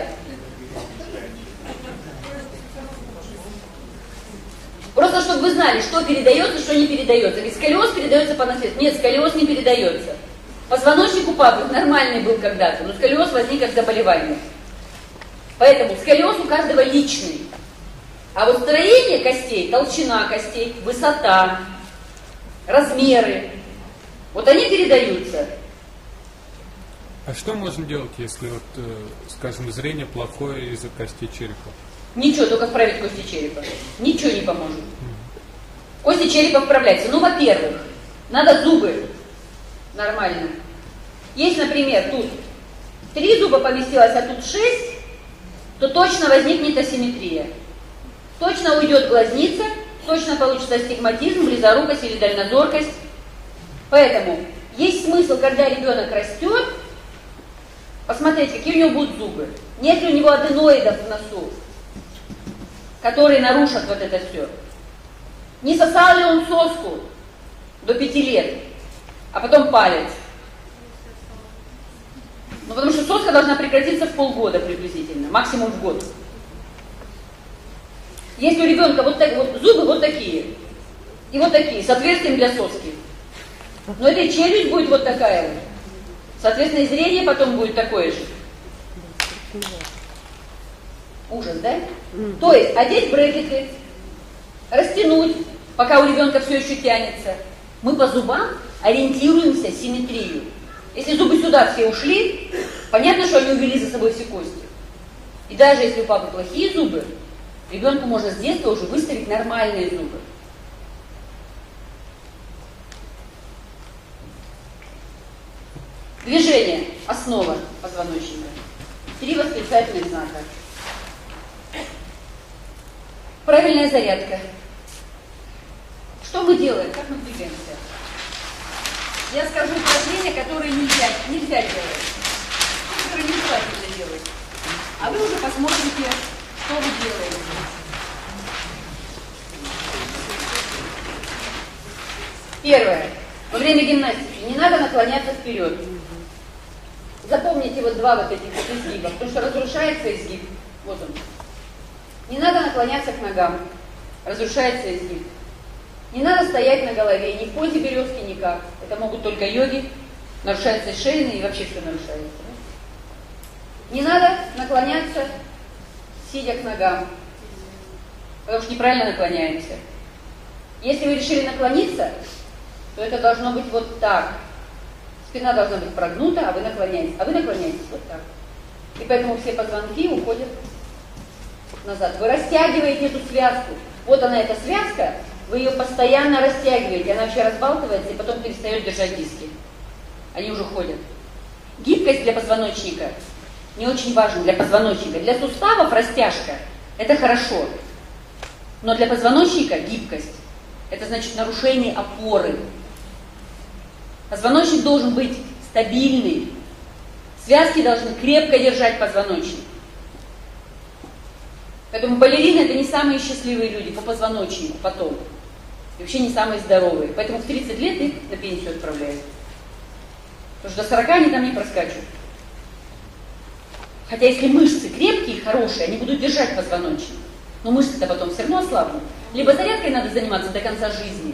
Просто чтобы вы знали, что передается, что не передается. Ведь сколиоз передается по наследству. Нет, сколиоз не передается. Позвоночник у папы нормальный был когда-то, но сколиоз возник как заболевание. Поэтому сколиоз у каждого личный. А вот строение костей, толщина костей, высота, размеры, вот они передаются. А что можно делать, если, вот, скажем, зрение плохое из-за костей черепа? Ничего, только вправить кости черепа. Ничего не поможет. Кости черепа вправляются. Ну, во-первых, надо зубы нормально. Есть, например, тут 3 зуба поместилось, а тут 6, то точно возникнет асимметрия. Точно уйдет глазница, точно получится астигматизм, близорукость или дальнозоркость. Поэтому есть смысл, когда ребенок растет, посмотреть, какие у него будут зубы. Нет ли у него аденоидов в носу, которые нарушат вот это все. Не сосал ли он соску до 5 лет, а потом палец. Ну, потому что соска должна прекратиться в полгода приблизительно, максимум в год. Если у ребенка вот зубы вот такие, и вот такие, с отверстием для соски, но эта челюсть будет вот такая вот. Соответственно, и зрение потом будет такое же. Ужас, да? То есть одеть брекеты, растянуть, пока у ребенка все еще тянется. Мы по зубам ориентируемся симметрию. Если зубы сюда все ушли, понятно, что они увели за собой все кости. И даже если у папы плохие зубы, ребенку можно с детства уже выставить нормальные зубы. Движение – основа позвоночника. 3 восклицательных знака. Правильная зарядка. Что мы делаем? Как мы двигаемся? Я скажу упражнения, которые нельзя делать. Которые нежелательно делать. А вы уже посмотрите, что вы делаете. Первое. Во время гимнастики не надо наклоняться вперед. Запомните вот 2 вот этих вот изгиба, потому что разрушается изгиб. Вот он. Не надо наклоняться к ногам. Разрушается изгиб. Не надо стоять на голове, ни в позе березки, никак. Это могут только йоги. Нарушаются шейные и вообще все нарушается. Не надо наклоняться, сидя к ногам. Потому что неправильно наклоняемся. Если вы решили наклониться, то это должно быть вот так. Спина должна быть прогнута, а вы наклоняетесь. А вы наклоняетесь вот так. И поэтому все позвонки уходят назад. Вы растягиваете эту связку. Вот она, эта связка, вы ее постоянно растягиваете. Она вообще разбалтывается и потом перестает держать диски. Они уже ходят. Гибкость для позвоночника не очень важна для позвоночника. Для суставов растяжка – это хорошо. Но для позвоночника гибкость – это значит нарушение опоры. Позвоночник должен быть стабильный. Связки должны крепко держать позвоночник. Поэтому балерины – это не самые счастливые люди по позвоночнику потом. И вообще не самые здоровые. Поэтому в 30 лет их на пенсию отправляют. Потому что до 40 они там не проскачут. Хотя если мышцы крепкие и хорошие, они будут держать позвоночник. Но мышцы-то потом все равно ослабнут. Либо зарядкой надо заниматься до конца жизни.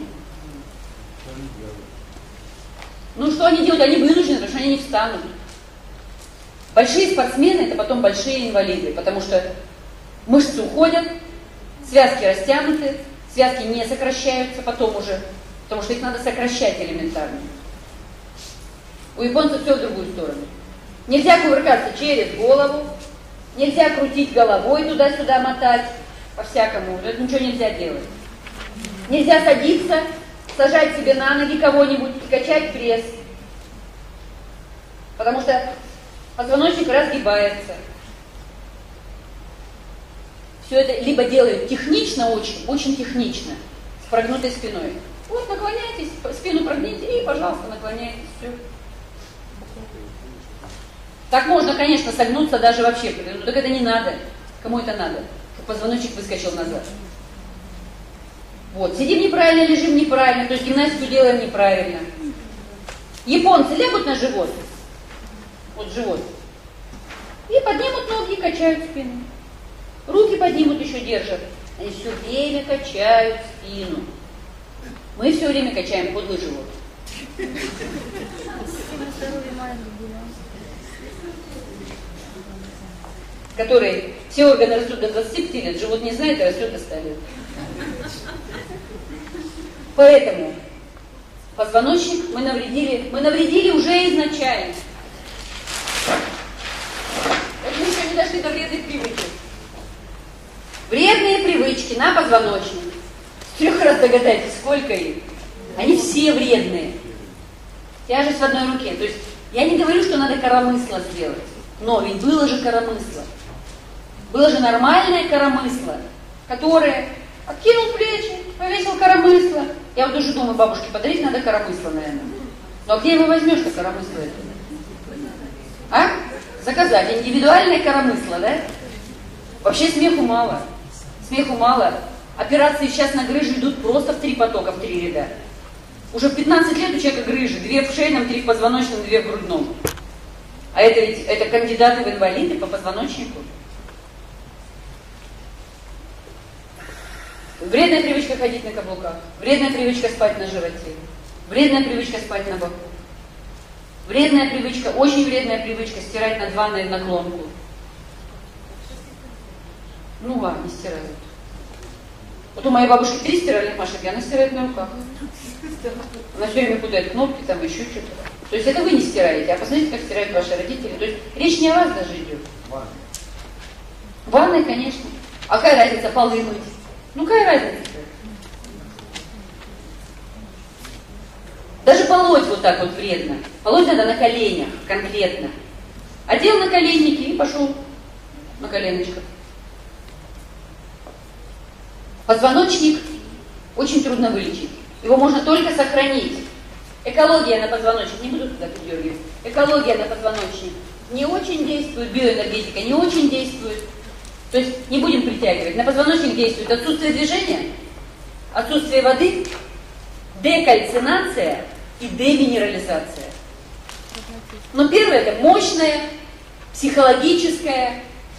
Ну что они делают? Они вынуждены, потому что они не встанут. Большие спортсмены – это потом большие инвалиды, потому что Мышцы уходят, связки растянуты, связки не сокращаются потом уже, потому что их надо сокращать элементарно. У японцев все в другую сторону. Нельзя кувыркаться через голову, нельзя крутить головой туда-сюда мотать, по-всякому, это ничего нельзя делать. Нельзя садиться, сажать себе на ноги кого-нибудь и качать пресс, потому что позвоночник разгибается. Все это либо делают технично, очень технично, с прогнутой спиной. Вот наклоняйтесь, спину прогните и, пожалуйста, наклоняйтесь, все. Так можно, конечно, согнуться даже вообще, но так это не надо. Кому это надо? Чтобы позвоночник выскочил назад. Вот, сидим неправильно, лежим неправильно, то есть гимнастику делаем неправильно. Японцы лягут на живот, вот живот, и поднимут ноги и качают спину. Руки поднимут, еще держат. Они все время качают спину. Мы все время качаем подлый живот. Который все органы растут до 25 лет, живот не знает, а растет до 100 лет. Поэтому позвоночник мы навредили уже изначально. Это мы еще не дошли до вредных привычек. Вредные привычки на позвоночник. С 3 раз догадайтесь, сколько их. Они все вредные. Тяжесть в одной руке. То есть я не говорю, что надо коромысло сделать. Но ведь было же коромысло. Было же нормальное коромысло, которое откинул плечи, повесил коромысло. Я вот уже думаю, бабушке подарить надо коромысло, наверное. Но где его возьмешь-то, коромысло это? А? Заказать. Индивидуальное коромысло, да? Вообще смеху мало. Смеху мало. Операции сейчас на грыжу идут просто в 3 потока, в 3 ряда. Уже в 15 лет у человека грыжи. 2 в шейном, 3 в позвоночном, 2 в грудном. А это ведь это кандидаты в инвалиды по позвоночнику. Вредная привычка ходить на каблуках. Вредная привычка спать на животе. Вредная привычка спать на боку. Вредная привычка, очень вредная привычка стирать над ванной в наклонку. Ну ладно, не стирают. Вот у моей бабушки 3 стиральных машинки, она стирает на руках. Она все время путает кнопки, там еще что-то. То есть это вы не стираете, а посмотрите, как стирают ваши родители. То есть речь не о вас даже идет. В ванной, конечно. А какая разница, полы мыть? Ну какая разница? Даже полоть вот так вот вредно. Полоть надо на коленях конкретно. Одел на коленники и пошел на коленочках. Позвоночник очень трудно вылечить. Его можно только сохранить. Экология на позвоночник, не буду туда подергивать. Экология на позвоночник не очень действует, биоэнергетика не очень действует. То есть не будем притягивать. На позвоночник действует отсутствие движения, отсутствие воды, декальцинация и деминерализация. Но первое это мощная, психологическая,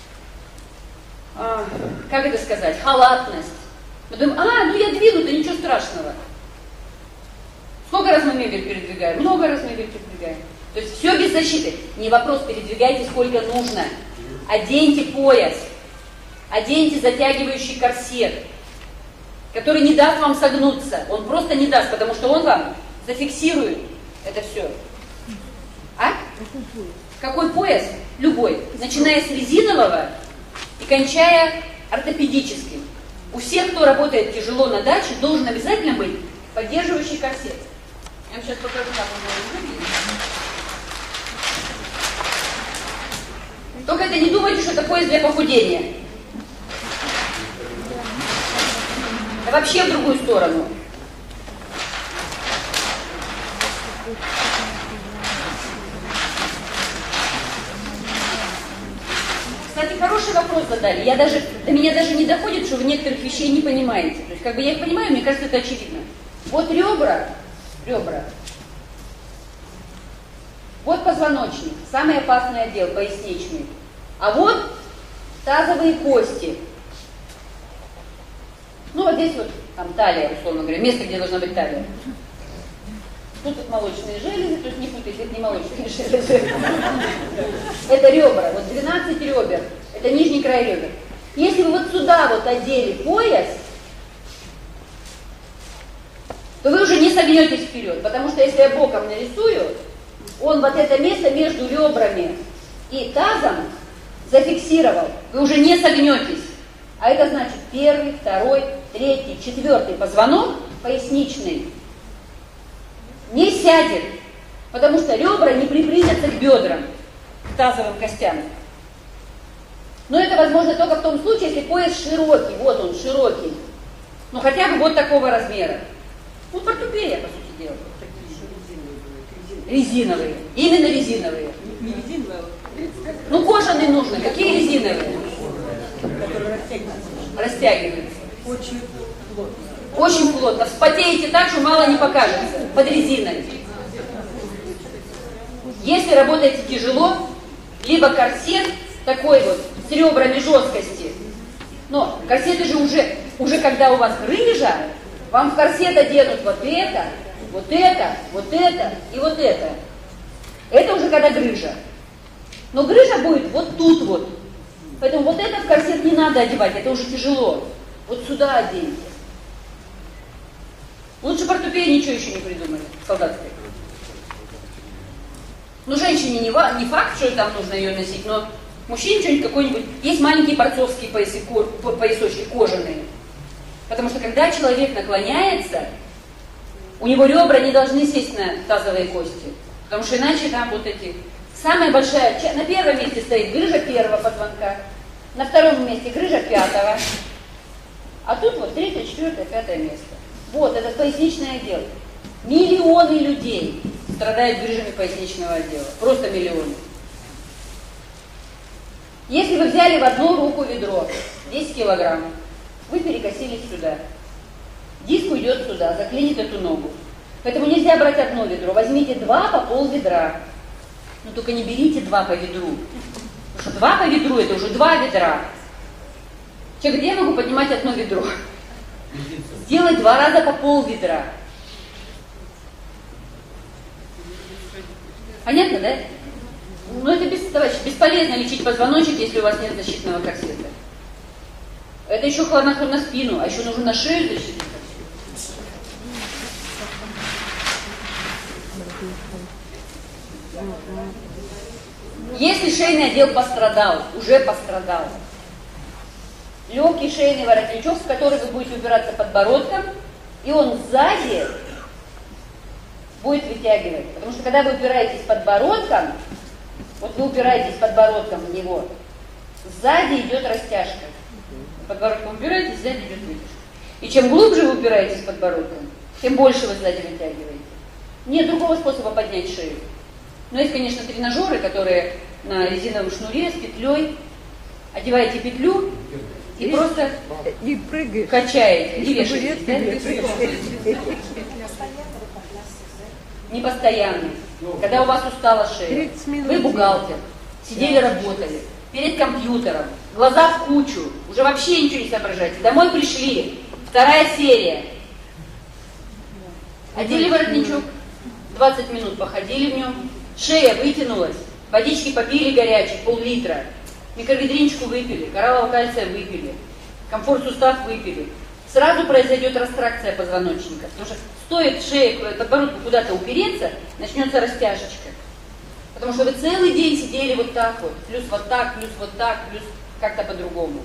как это сказать, халатность. Мы думаем, ну я двину, да ничего страшного. Сколько раз мы мебель передвигаем? Много раз мебель передвигаем. То есть все без защиты. Не вопрос, передвигайте сколько нужно. Оденьте пояс. Оденьте затягивающий корсет, который не даст вам согнуться. Он просто не даст, потому что он вам зафиксирует это все. А? Какой пояс? Любой. Начиная с резинового и кончая ортопедическим. У всех, кто работает тяжело на даче, должен обязательно быть поддерживающий корсет. Я вам сейчас покажу, как он выглядит. Только это не думайте, что это пояс для похудения. А вообще в другую сторону. Кстати, хороший вопрос задали. До меня даже не доходит, что вы некоторых вещей не понимаете. То есть, как бы я их понимаю, мне кажется, это очевидно. Вот ребра. Вот позвоночник, самый опасный отдел, поясничный. А вот тазовые кости. Ну, вот здесь вот там талия, условно говоря, место, где должна быть талия. Тут вот молочные железы, то есть не путайте, это не молочные железы. Это ребра, вот 12 ребер, это нижний край ребер. Если вы вот сюда вот одели пояс, то вы уже не согнетесь вперед, потому что если я боком нарисую, он вот это место между ребрами и тазом зафиксировал, вы уже не согнетесь. А это значит первый, второй, третий, четвертый позвонок поясничный не сядет, потому что ребра не приблизятся к бедрам, к тазовым костям. Но это возможно только в том случае, если пояс широкий, вот он широкий, ну хотя бы вот такого размера. Ну портупея, по сути дела. Резиновые, именно резиновые. Не резиновые, Ну кожаные нужны, какие резиновые? которые Растягиваются. очень плотно. Очень плотно. Вспотеете так, что мало не покажется. Под резиной. Если работаете тяжело, либо корсет такой вот, с ребрами жесткости. Но корсеты же уже когда у вас грыжа, вам в корсет оденут вот это, вот это, вот это и вот это. Это уже когда грыжа. Но грыжа будет вот тут вот. Поэтому вот это в корсет не надо одевать, это уже тяжело. Вот сюда оденьте. Лучше портупеи ничего еще не придумали, солдатской. Ну, женщине не факт, что там нужно ее носить, но мужчине что-нибудь какой-нибудь... Есть маленькие борцовские поясочки кожаные. Потому что когда человек наклоняется, у него ребра не должны сесть на тазовые кости. Потому что иначе там вот эти... Самая большая... На первом месте стоит грыжа первого позвонка, на втором месте грыжа пятого, а тут вот третье, четвертое, пятое место. Вот, это поясничный отдел. Миллионы людей страдают грыжами поясничного отдела. Просто миллионы. Если вы взяли в одну руку ведро, 10 килограмм, вы перекосились сюда. Диск уйдет сюда, заклинит эту ногу. Поэтому нельзя брать одно ведро. Возьмите 2 по пол ведра. Но только не берите 2 по ведру. Потому что 2 по ведру это уже 2 ведра. Где я могу поднимать одно ведро? Сделать 2 раза по пол ведра. Понятно, да? Ну это товарищи, бесполезно лечить позвоночник, если у вас нет защитного корсета. Это еще хладнокровно на спину, а еще нужно на шею защитить корсет. Если шейный отдел пострадал, уже пострадал, легкий шейный воротничок, в который вы будете упираться подбородком, и он сзади будет вытягивать. Потому что когда вы упираетесь подбородком, вот вы упираетесь подбородком в него, сзади идет растяжка. Подбородком упираетесь, сзади идет вытяжка. И чем глубже вы упираетесь подбородком, тем больше вы сзади вытягиваете. Нет другого способа поднять шею. Но есть, конечно, тренажеры, которые на резиновом шнуре с петлей. Одеваете петлю и просто И прыгаешь. качаете. И вешаете. Да? Не постоянно. Когда у вас устала шея. 30 минут. Вы бухгалтер. Сидели, работали. Перед компьютером. Глаза в кучу. Уже вообще ничего не соображаете. Домой пришли. 2-я серия. Одели воротничок. 20 минут походили в нем. Шея вытянулась. Водички попили горячей, пол-литра. Микровитринчику выпили. Кораллового кальция выпили. Комфорт-сустав выпили. Сразу произойдет растракция позвоночника. Потому что стоит шее, подбородку куда-то упереться, начнется растяжечка. Потому что вы целый день сидели вот так вот. Плюс вот так, плюс вот так, плюс как-то по-другому.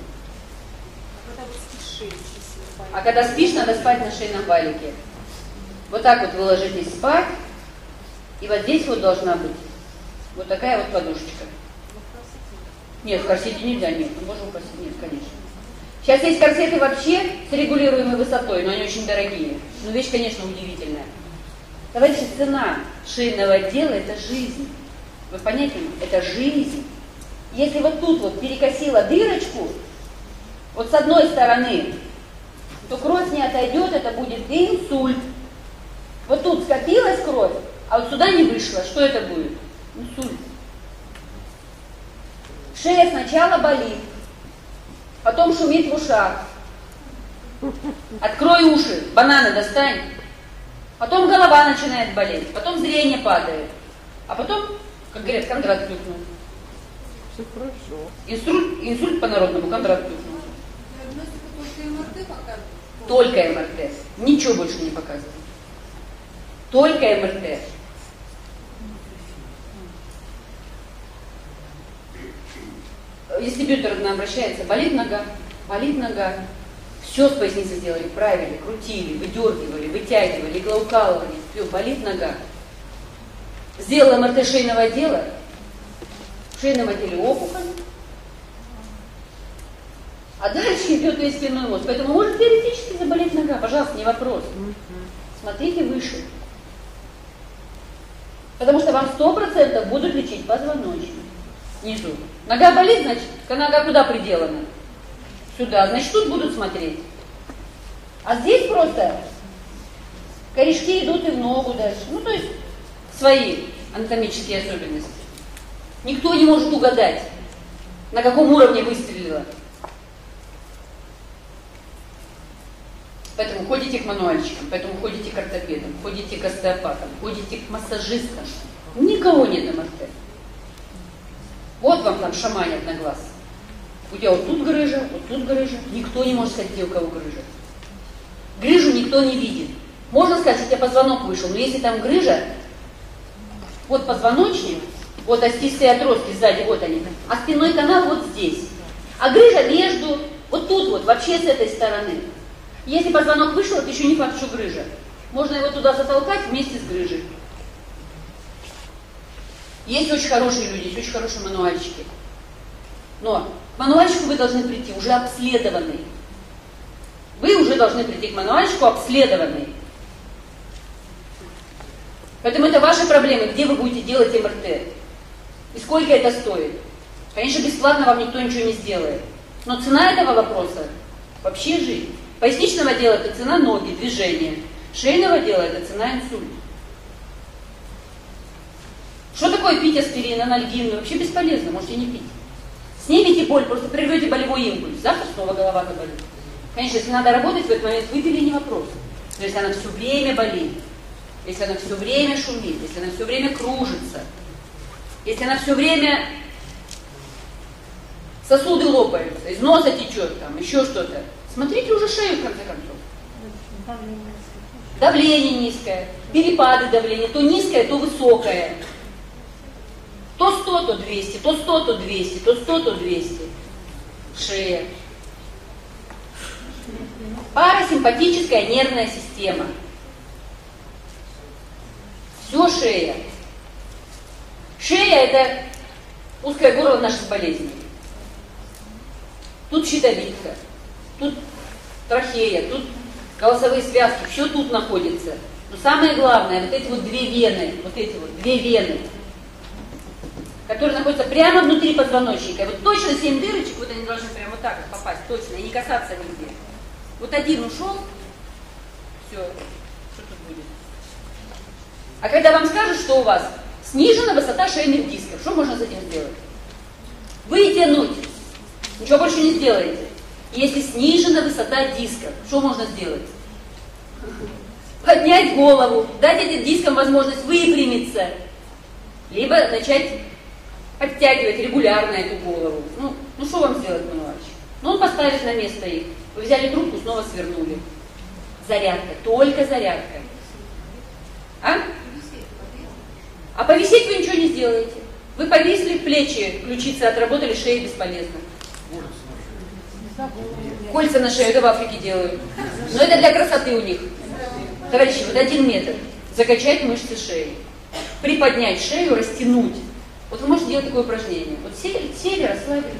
А когда спишь, надо спать на шейном валике. Вот так вот вы ложитесь спать. И вот здесь вот должна быть вот такая вот подушечка. Нет, в корсете нельзя, нет. Ну, боже упаси, нет, конечно. Сейчас есть корсеты вообще с регулируемой высотой, но они очень дорогие. Но вещь, конечно, удивительная. Товарищи, цена шейного отдела – это жизнь. Вы понимаете? Это жизнь. Если вот тут вот перекосила дырочку, вот с одной стороны, то кровь не отойдет, это будет инсульт. Вот тут скопилась кровь, а вот сюда не вышла. Что это будет? Инсульт. Шея сначала болит, потом шумит в ушах. Открой уши, бананы достань. Потом голова начинает болеть, потом зрение падает. А потом, как говорят, Кондрат клюкнул. Все хорошо. Инсульт по-народному, Кондрат клюкнул. МРТ показывает? Только МРТ. Ничего больше не показывает. Только МРТ. Дистрибьютор к нам обращается, болит нога, все с поясницей сделали, правили, крутили, выдергивали, вытягивали, иглоукалывали, все, болит нога. Сделала МРТ шейного отдела, в шейном отделе опухоль, а дальше идет весь спинной мозг. Поэтому может теоретически заболеть нога, пожалуйста, не вопрос. Смотрите выше. Потому что вам 100% будут лечить позвоночник. Внизу. Нога болит, значит, нога куда приделана? Сюда. Значит, тут будут смотреть. А здесь просто корешки идут и в ногу дальше. Ну, то есть, свои анатомические особенности. Никто не может угадать, на каком уровне выстрелила. Поэтому ходите к мануальщикам, поэтому ходите к ортопедам, ходите к остеопатам, ходите к массажистам. Никого нет МРТ. Вот вам там шаманят на глаз. У тебя вот тут грыжа, вот тут грыжа. Никто не может сказать, где у кого грыжа. Грыжу никто не видит. Можно сказать, что у тебя позвонок вышел, но если там грыжа, вот позвоночник, вот остистые отростки сзади, вот они, а спинной канал вот здесь. А грыжа между, вот тут вот, вообще с этой стороны. Если позвонок вышел, это еще не факт, что грыжа. Можно его туда затолкать вместе с грыжей. Есть очень хорошие люди, есть очень хорошие мануальщики. Но к мануальщику вы должны прийти уже обследованный. Вы уже должны прийти к мануальщику обследованный. Поэтому это ваши проблемы, где вы будете делать МРТ. И сколько это стоит. Конечно, бесплатно вам никто ничего не сделает. Но цена этого вопроса вообще жизнь. Поясничного отдела это цена ноги, движения. Шейного отдела это цена инсульт. Что такое пить аспирин, анальгин? Вообще бесполезно, можете не пить. Снимите боль, просто прервете болевой импульс. Завтра снова голова заболит. Конечно, если надо работать, в этот момент выпили, не вопрос. Но если она все время болит, если она все время шумит, если она все время кружится, если она все время сосуды лопаются, из носа течет, там, еще что-то, смотрите уже шею, в конце концов. Давление низкое, перепады давления, то низкое, то высокое. То 100, то 200, то 100, то 200, то 100, то 200. Шея. Парасимпатическая нервная система. Все шея. Шея – это узкое горло наших болезней. Тут щитовидка, тут трахея, тут голосовые связки, все тут находится. Но самое главное, вот эти вот две вены, которые находятся прямо внутри позвоночника. Вот точно 7 дырочек, вот они должны прямо вот так вот попасть, точно, и не касаться нигде. Вот один ушел, все, что тут будет? А когда вам скажут, что у вас снижена высота шейных дисков, что можно с этим сделать? Вытянуть. Ничего больше не сделаете. Если снижена высота дисков, что можно сделать? Поднять голову, дать этим дискам возможность выпрямиться, либо начать подтягивать регулярно эту голову. Ну что вам сделать, мануальщик? Ну он поставит на место их. Вы взяли трубку, снова свернули. Зарядка, только зарядка. А повисеть вы ничего не сделаете. Вы повисли, плечи, ключицы отработали, шея бесполезна. Кольца на шею, это в Африке делают. Но это для красоты у них. Товарищи, вот один метод. Закачать мышцы шеи. Приподнять шею, растянуть. Вот вы можете делать такое упражнение. Вот сели, расслабились.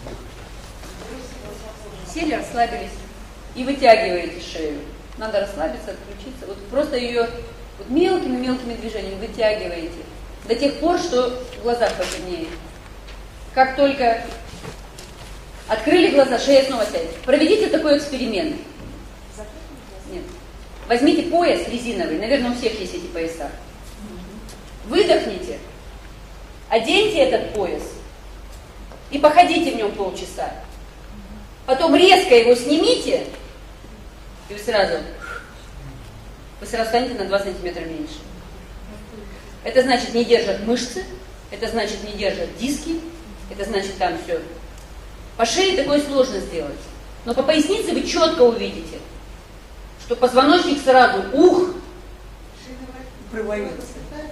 Сели, расслабились. И вытягиваете шею. Надо расслабиться, отключиться. Вот просто ее вот мелкими-мелкими движениями вытягиваете. До тех пор, что в глазах потемнеет. Как только открыли глаза, шея снова сядет. Проведите такой эксперимент. Нет. Возьмите пояс резиновый. Наверное, у всех есть эти пояса. Выдохните. Оденьте этот пояс. И походите в нем полчаса. Потом резко его снимите. И вы сразу станете на 2 сантиметра меньше. Это значит, не держат мышцы. Это значит, не держат диски. Это значит, там все. По шее такое сложно сделать. Но по пояснице вы четко увидите, что позвоночник сразу ух, Провалился.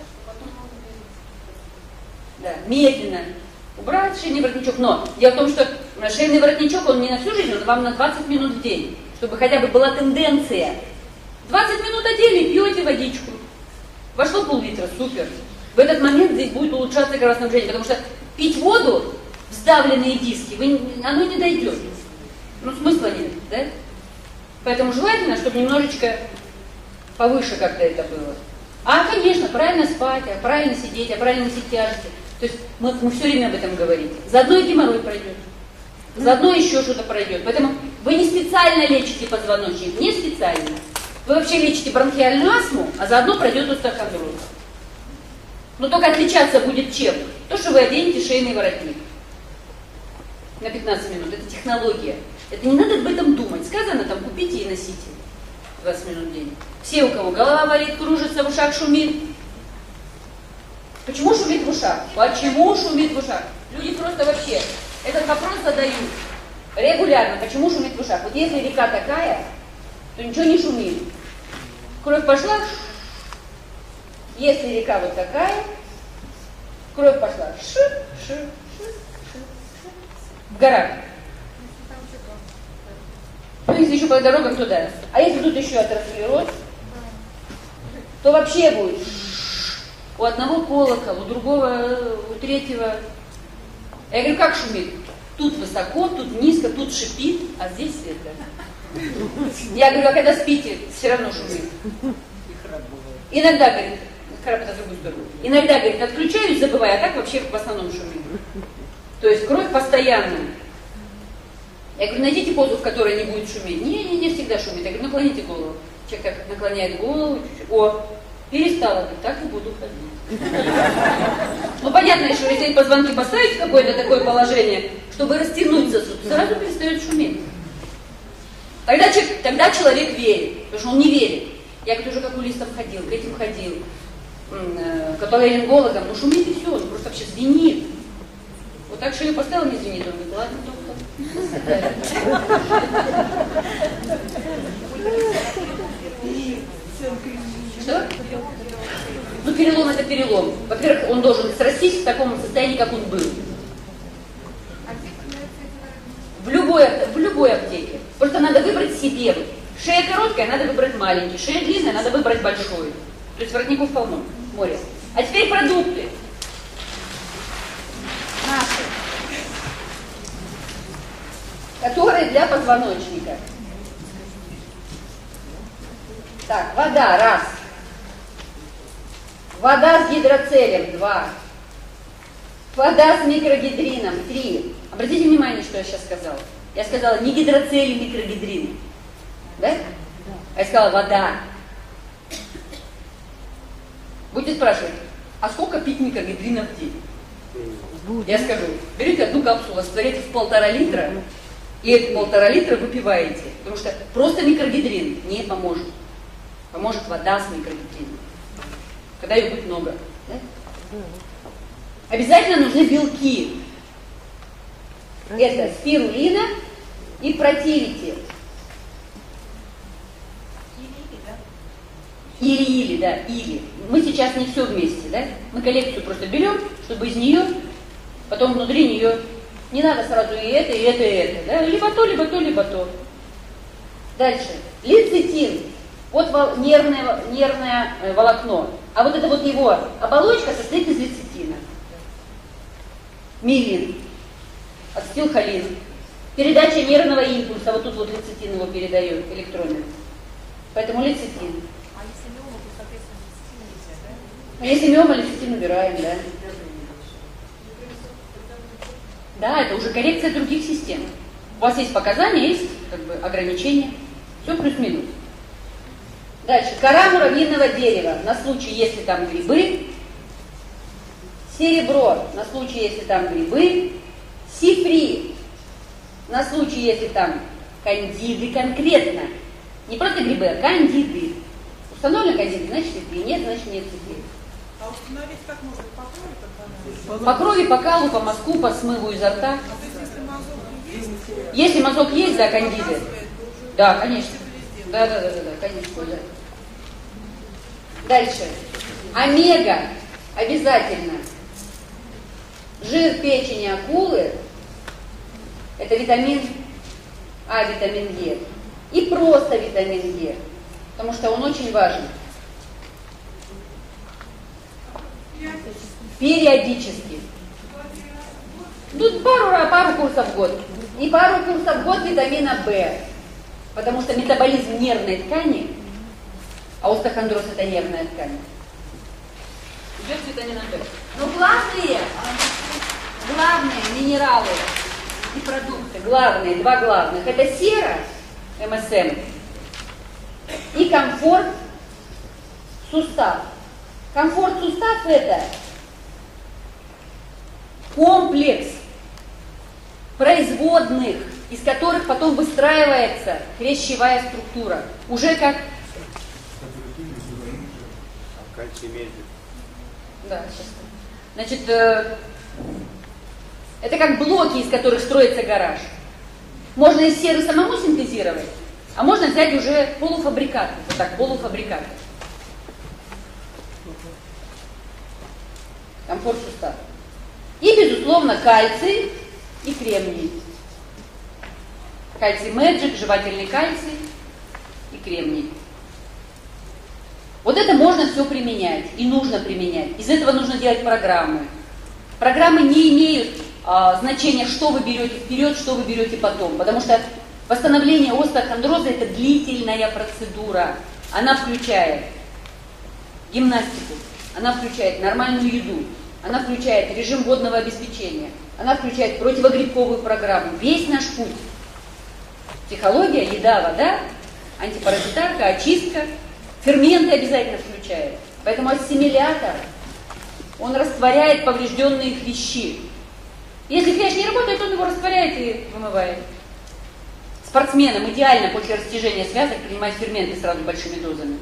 да, медленно убрать шейный воротничок. Но дело в том, что шейный воротничок, он не на всю жизнь, он вам на 20 минут в день, чтобы хотя бы была тенденция. 20 минут одели, пьете водичку. Вошло пол-литра, супер. В этот момент здесь будет улучшаться кровоснабжение, потому что пить воду в сдавленные диски, оно не дойдет. Ну, смысла нет, да? Поэтому желательно, чтобы немножечко повыше как-то это было. А, конечно, правильно спать, правильно сидеть, правильно носить тяжести. То есть мы все время об этом говорим. Заодно и геморрой пройдет. Заодно еще что-то пройдет. Поэтому вы не специально лечите позвоночник, не специально. Вы вообще лечите бронхиальную астму, а заодно пройдет остеохондроз. Но только отличаться будет чем? То, что вы оденете шейный воротник на 15 минут. Это технология. Это не надо об этом думать. Сказано там, купите и носите 20 минут в день. Все, у кого голова болит, кружится, в ушах шумит. Почему шумит в ушах? Почему шумит в ушах? Люди просто вообще этот вопрос задают регулярно. Почему шумит в ушах? Вот если река такая, то ничего не шумит. Кровь пошла. Если река вот такая, кровь пошла. В горах. Ну, если еще по дорогам, то да. А если тут еще атеросклероз, то вообще будет у одного колокол, у другого, у третьего. Я говорю, как шумит? Тут высоко, тут низко, тут шипит, а здесь это. Я говорю, а когда спите, все равно шумит. Иногда, говорит, храп это в другую сторону. Иногда, говорит, отключаюсь, забываю, а так вообще в основном шумит. То есть кровь постоянно. Я говорю, найдите позу, в которой не будет шуметь. Не всегда шумит. Я говорю, наклоните голову. Человек так наклоняет голову, чуть-чуть. О, перестала, говорит, так и буду ходить. Ну, понятно, что если позвонки поставить в какое-то такое положение, чтобы растянуть сосуд, сразу перестает шуметь. Тогда человек верит, потому что он не верит. Я говорю, уже к окулистам ходил, к этим ходил, к отоларингологам, ну шумит и все, он просто вообще звенит. Вот так шею поставил, не звенит, он говорит, ладно, доктор. Что? Ну, перелом это перелом. Во-первых, он должен срастись в таком состоянии, как он был. В любой аптеке. Просто надо выбрать себе. Шея короткая, надо выбрать маленький. Шея длинная, надо выбрать большой. То есть воротников полно, море. А теперь продукты. Наши. Которые для позвоночника. Так, вода, раз. Вода с гидроцелем, 2. Вода с микрогидрином, 3. Обратите внимание, что я сейчас сказала. Я сказала не гидроцель и микрогидрин. Да? А я сказала вода. Будете спрашивать, а сколько пить микрогидрина в день? Я скажу, берите одну капсулу, растворяйте в 1,5 литра, и это 1,5 литра выпиваете. Потому что просто микрогидрин не поможет. Поможет вода с микрогидрином. Когда ее будет много. Да? Обязательно нужны белки. Это спирулина и протеолитин. Или, да, или. Мы сейчас не все вместе, да? Мы коллекцию просто берем, чтобы из нее, потом внутри нее, не надо сразу и это, и это, и это, да? Либо то, либо то, либо то. Дальше. Лецитин. Вот нервное волокно. А вот это вот его оболочка состоит из лецитина. Миелин. Ацетилхолин. Передача нервного импульса. Вот тут вот лецитин его передает, электроны. Поэтому лецитин. А если миома, лецитин убираем, да. Да, это уже коррекция других систем. У вас есть показания, есть как бы ограничения. Все плюс-минус. Дальше. Кора муравьиного дерева на случай, если там грибы. Серебро на случай, если там грибы. Сифри на случай, если там кандиды конкретно. Не просто грибы, а кандиды. Установлен кандиды, значит сифри. Нет, значит нет сифри. А установить как можно? По крови? По крови, по калу, по мазку, по смыву изо рта. А то есть, если мазок Если мазок есть, да, кандиды. Да, конечно. Да, конечно, да. Дальше. Омега обязательно. Жир печени акулы – это витамин А, витамин Е. И просто витамин Е, потому что он очень важен. Периодически. Тут пару курсов в год. И пару курсов в год витамина В. Потому что метаболизм нервной ткани, а остеохондроз это нервная ткань, идет с витамином В. Но главные минералы и продукты, два главных, это сера, МСМ, и комфорт сустав. Комфорт сустав это комплекс производных, из которых потом выстраивается хрящевая структура. Уже как... Кальций, медь. Да, сейчас. Значит, это как блоки, из которых строится гараж. Можно из серы самому синтезировать, а можно взять уже полуфабрикаты. Вот так, полуфабрикаты. Комфорт сустава. И, безусловно, кальций и кремний. Кальций Magic, жевательный кальций и кремний. Вот это можно все применять и нужно применять. Из этого нужно делать программы. Программы не имеют значения, что вы берете вперед, что вы берете потом. Потому что восстановление остеохондроза – это длительная процедура. Она включает гимнастику, она включает нормальную еду, она включает режим водного обеспечения, она включает противогрибковую программу. Весь наш путь. Психология, еда, вода, антипаразитарка, очистка, ферменты обязательно включает. Поэтому ассимилятор, он растворяет поврежденные хрящи. Если хрящ не работает, он его растворяет и вымывает. Спортсменам идеально после растяжения связок принимать ферменты сразу большими дозами.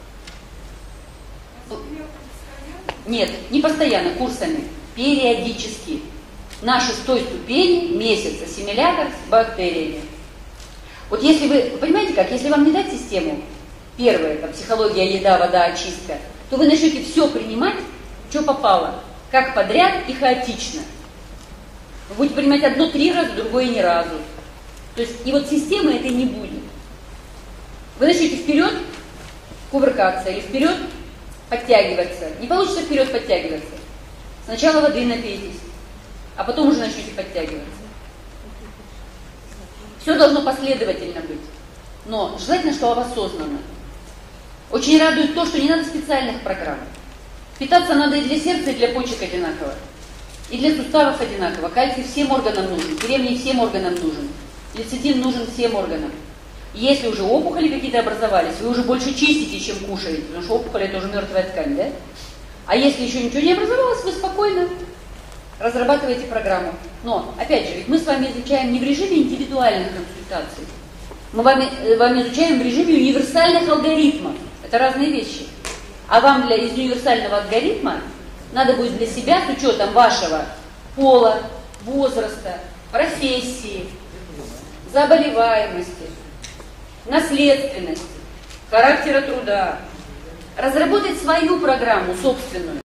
Нет, не постоянно, курсами, периодически. На 6-й ступени месяц ассимилятор с бактериями. Вот если вы понимаете как, если вам не дать систему, первое, это психология, еда, вода, очистка, то вы начнете все принимать, что попало, как подряд и хаотично. Вы будете принимать одно 3 раза, другое ни разу. То есть, и вот системы этой не будет. Вы начнете вперед кувыркаться или вперед подтягиваться. Не получится вперед подтягиваться. Сначала воды напейтесь, а потом уже начнете подтягиваться. Все должно последовательно быть. Но желательно, чтобы осознанно. Очень радует то, что не надо специальных программ. Питаться надо и для сердца, и для почек одинаково. И для суставов одинаково. Кальций всем органам нужен, кремний всем органам нужен. Лецитин нужен всем органам. Если уже опухоли какие-то образовались, вы уже больше чистите, чем кушаете, потому что опухоль это уже мертвая ткань, да? А если еще ничего не образовалось, вы спокойно разрабатываете программу. Но, опять же, ведь мы с вами изучаем не в режиме индивидуальных консультаций. Мы вами изучаем в режиме универсальных алгоритмов. Это разные вещи. А вам из универсального алгоритма надо будет для себя, с учетом вашего пола, возраста, профессии, заболеваемости, наследственности, характера труда, разработать свою программу собственную.